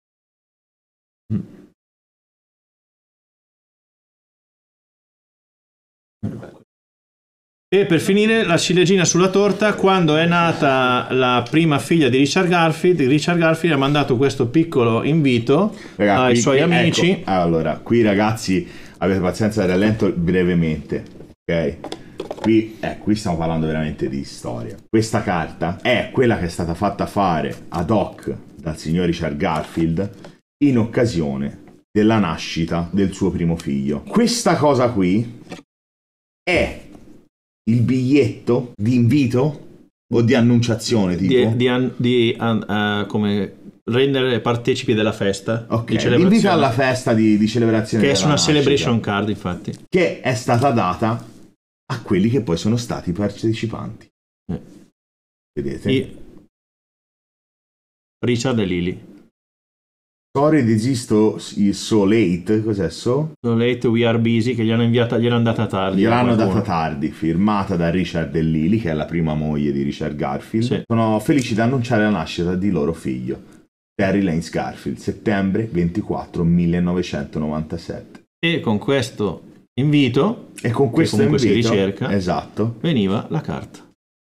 S2: E per finire la ciliegina sulla torta, quando è nata la prima figlia di Richard Garfield ha mandato questo piccolo invito ai suoi amici.
S1: Ecco, allora, qui ragazzi avete pazienza, rallento brevemente, ok? Qui stiamo parlando veramente di storia. Questa carta è quella che è stata fatta fare ad hoc dal signor Richard Garfield in occasione della nascita del suo primo figlio. Questa cosa qui è il biglietto di invito o di annunciazione, tipo?
S2: Come rendere partecipi della festa,
S1: ok, invito alla festa di celebrazione
S2: che è una
S1: nascita,
S2: celebration card, infatti,
S1: che è stata data a quelli che poi sono stati i partecipanti. Vedete?
S2: Richard e Lily.
S1: Sorry desisto so late, cos'è so?
S2: So late we are busy, che gli hanno andata tardi.
S1: Gliel'hanno data tardi, firmata da Richard e Lily, che è la prima moglie di Richard Garfield. Sì. Sono felici di annunciare la nascita di loro figlio, Terry Lance Garfield, settembre 24 1997.
S2: E con questo invito,
S1: e con questo invito,
S2: si ricerca,
S1: esatto,
S2: veniva la carta,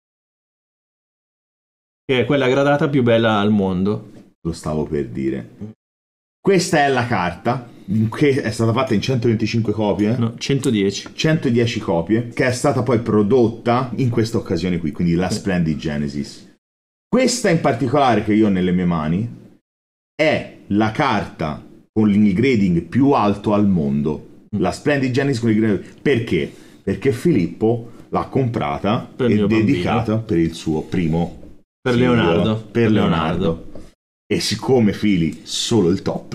S2: che è quella gradata più bella al mondo.
S1: Lo stavo per dire. Questa è la carta, che è stata fatta in 125 copie?
S2: No, 110.
S1: 110 copie, che è stata poi prodotta in questa occasione qui, quindi la Splendid Genesis. Questa in particolare che io ho nelle mie mani è la carta con il grading più alto al mondo. La Splendid Genesis con il grading. Perché? Perché Filippo l'ha comprata e dedicata per il suo primo
S2: figlio,
S1: per Leonardo. E siccome Fili solo il top,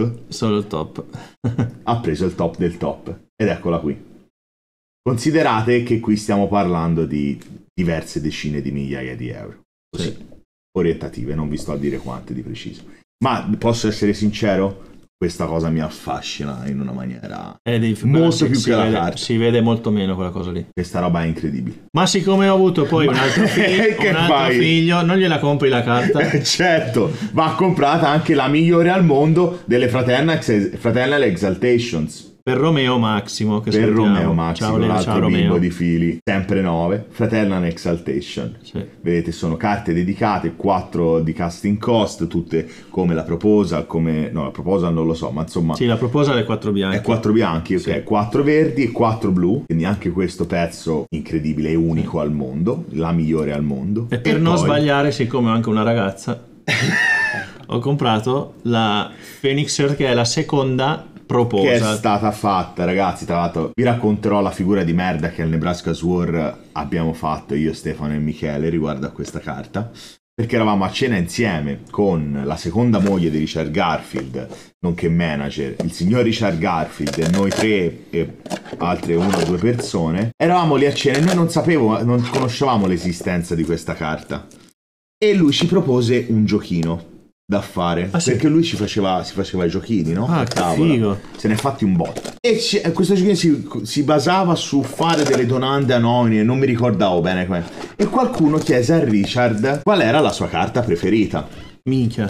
S1: ha preso il top del top. Ed eccola qui. Considerate che qui stiamo parlando di diverse decine di migliaia di euro. Così, sì, orientative, non vi sto a dire quante di preciso. Ma posso essere sincero? Questa cosa mi affascina in una maniera molto più che la carta.
S2: Si vede molto meno quella cosa lì.
S1: Questa roba è incredibile.
S2: Ma siccome ho avuto poi un altro figlio, non gliela compri la carta?
S1: Certo, va comprata anche la migliore al mondo delle Fraternal Exaltations.
S2: Per Romeo Massimo, che
S1: per Romeo Massimo, l'altro bimbo di Fili, sempre 9, Fraternal Exaltation.
S2: Sì.
S1: Vedete, sono carte dedicate, 4 di casting cost, tutte come la Proposal, la Proposal non lo so, ma insomma...
S2: Sì, la Proposal è 4 bianchi.
S1: È 4 bianchi, ok,
S2: sì.
S1: 4 verdi e 4 blu, quindi anche questo pezzo incredibile e unico al mondo, la migliore al mondo.
S2: E per non sbagliare, siccome ho anche una ragazza, ho comprato la Phoenix, che è la seconda Proposal,
S1: che è stata fatta, ragazzi. Tra l'altro vi racconterò la figura di merda che al Nebraska War abbiamo fatto io, Stefano e Michele riguardo a questa carta. perché eravamo a cena insieme con la seconda moglie di Richard Garfield, nonché manager, il signor Richard Garfield e noi 3 e altre 1 o 2 persone. Eravamo lì a cena e noi non conoscevamo l'esistenza di questa carta. E lui ci propose un giochino da fare, perché lui si faceva i giochini, no?
S2: Ah, che figo.
S1: Se ne è fatti un botto. E questo giochino si basava su fare delle domande anonime, non mi ricordavo bene come. E qualcuno chiese a Richard qual era la sua carta preferita.
S2: Minchia.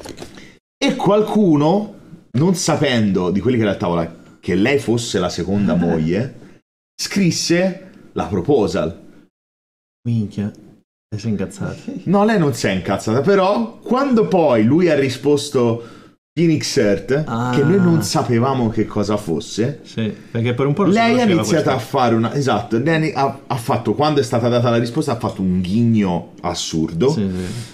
S1: E qualcuno, non sapendo di quelli che era a tavola che lei fosse la seconda moglie, scrisse la proposal.
S2: Minchia. E si è incazzata.
S1: No, lei non si è incazzata, però quando poi lui ha risposto Phoenix Earth, che noi non sapevamo che cosa fosse,
S2: sì, perché per un po'
S1: lei ha iniziato a fare una... Esatto, lei ha fatto, quando è stata data la risposta, ha fatto un ghigno assurdo.
S2: Sì, sì.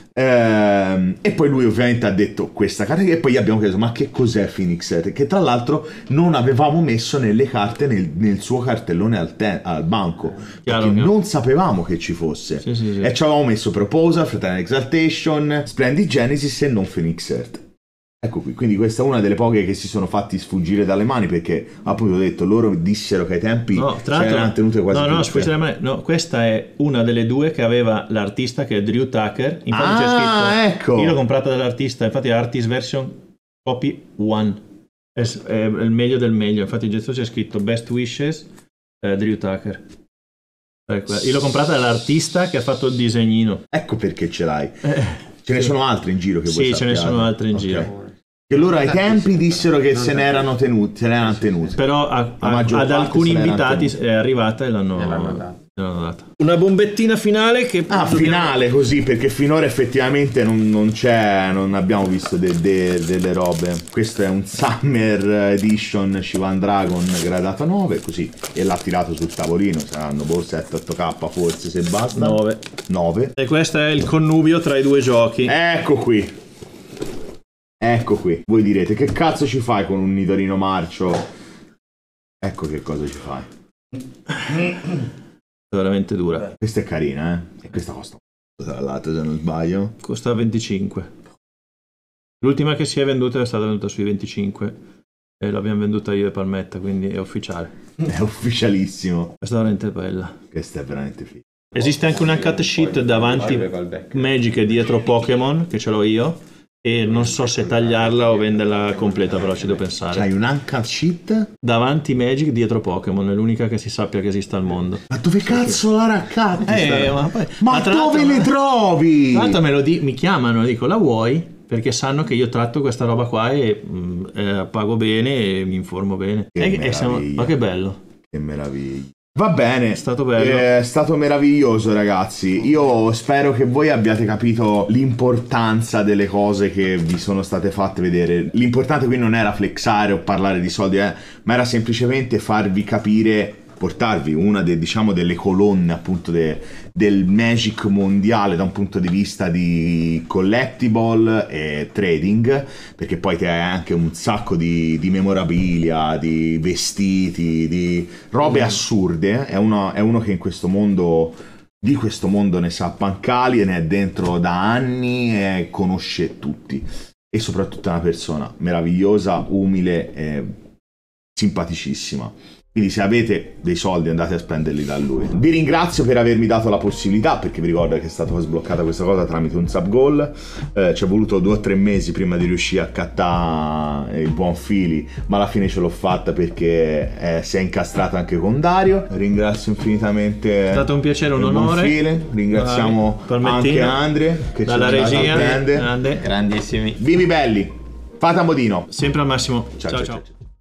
S1: E poi lui ovviamente ha detto questa carta, e poi gli abbiamo chiesto ma che cos'è Phoenix Earth, che tra l'altro non avevamo messo nelle carte nel suo cartellone al banco,
S2: chiaro,
S1: perché non sapevamo che ci fosse.
S2: Sì, sì, sì.
S1: E ci avevamo messo Proposal, Fraternal Exaltation, Splendid Genesis e non Phoenix Earth. Ecco qui, quindi questa è una delle poche che si sono fatti sfuggire dalle mani, perché appunto ho detto, loro dissero che ai tempi se ne erano tenute quasi tutte.
S2: No, questa è una delle 2 che aveva l'artista, che è Drew Tucker. Infatti c'è scritto,
S1: ecco.
S2: Io l'ho comprata dall'artista, infatti è Artist Version Copy 1, è il meglio del meglio. Infatti in gesto c'è scritto Best Wishes Drew Tucker. Io l'ho comprata dall'artista che ha fatto il disegnino.
S1: Ecco perché ce l'hai. Ce ne sono altri in giro che vuoi sappiare?
S2: Sì, ce ne sono altri in giro.
S1: Che loro ai tempi dissero che se ne erano tenuti.
S2: Però ad alcuni invitati è arrivata e l'hanno data. Una bombettina finale che...
S1: finale così, perché finora effettivamente non abbiamo visto delle robe. Questo è un Summer Edition Shivan Dragon gradato 9, così, e l'ha tirato sul tavolino, saranno 7-8k forse, se basta. 9.
S2: E questo è il connubio tra i 2 giochi.
S1: Ecco qui. Voi direte, che cazzo ci fai con un Nidorino marcio? Ecco che cosa ci fai.
S2: È veramente dura.
S1: Questa è carina, e questa costa tra l'altro, se non sbaglio.
S2: Costa 25. L'ultima che si è venduta è stata venduta sui 25 e l'abbiamo venduta io e Palmetta, quindi è ufficiale.
S1: È ufficialissimo.
S2: Questa è veramente bella.
S1: Questa è veramente figa.
S2: Esiste anche una cut sheet davanti Magic e dietro Pokémon, che ce l'ho io, e non so se tagliarla o venderla completa, però ci devo pensare.
S1: C'hai un uncut sheet?
S2: Davanti Magic, dietro Pokémon, è l'unica che si sappia che esista al mondo.
S1: Ma dove cazzo la raccatti?
S2: Ma
S1: dove le trovi?
S2: Tra l'altro mi chiamano e dico, la vuoi? Perché sanno che io tratto questa roba qua e pago bene e mi informo bene. Ma che bello.
S1: Che meraviglia. Va bene,
S2: è stato bello.
S1: È stato meraviglioso, ragazzi. Io spero che voi abbiate capito l'importanza delle cose che vi sono state fatte vedere. L'importante qui non era flexare o parlare di soldi, ma era semplicemente farvi capire, portarvi una delle colonne appunto del Magic mondiale da un punto di vista di collectible e trading, perché poi te hai anche un sacco di memorabilia, di vestiti, di robe assurde. È uno che in questo mondo, di questo mondo, ne sa pancali e ne è dentro da anni e conosce tutti, e soprattutto è una persona meravigliosa, umile e simpaticissima. Quindi se avete dei soldi andate a spenderli da lui. Vi ringrazio per avermi dato la possibilità, perché vi ricordo che è stata sbloccata questa cosa tramite un sub goal. Ci è voluto 2 o 3 mesi prima di riuscire a cattare il buon Fili, ma alla fine ce l'ho fatta perché si è incastrato anche con Dario. Ringrazio infinitamente.
S2: È stato un piacere, un onore.
S1: Fili. Ringraziamo anche Andre che
S2: dalla regia.
S1: Grandissimi. Vivi belli. Fate a modino.
S2: Sempre al massimo.
S1: Ciao.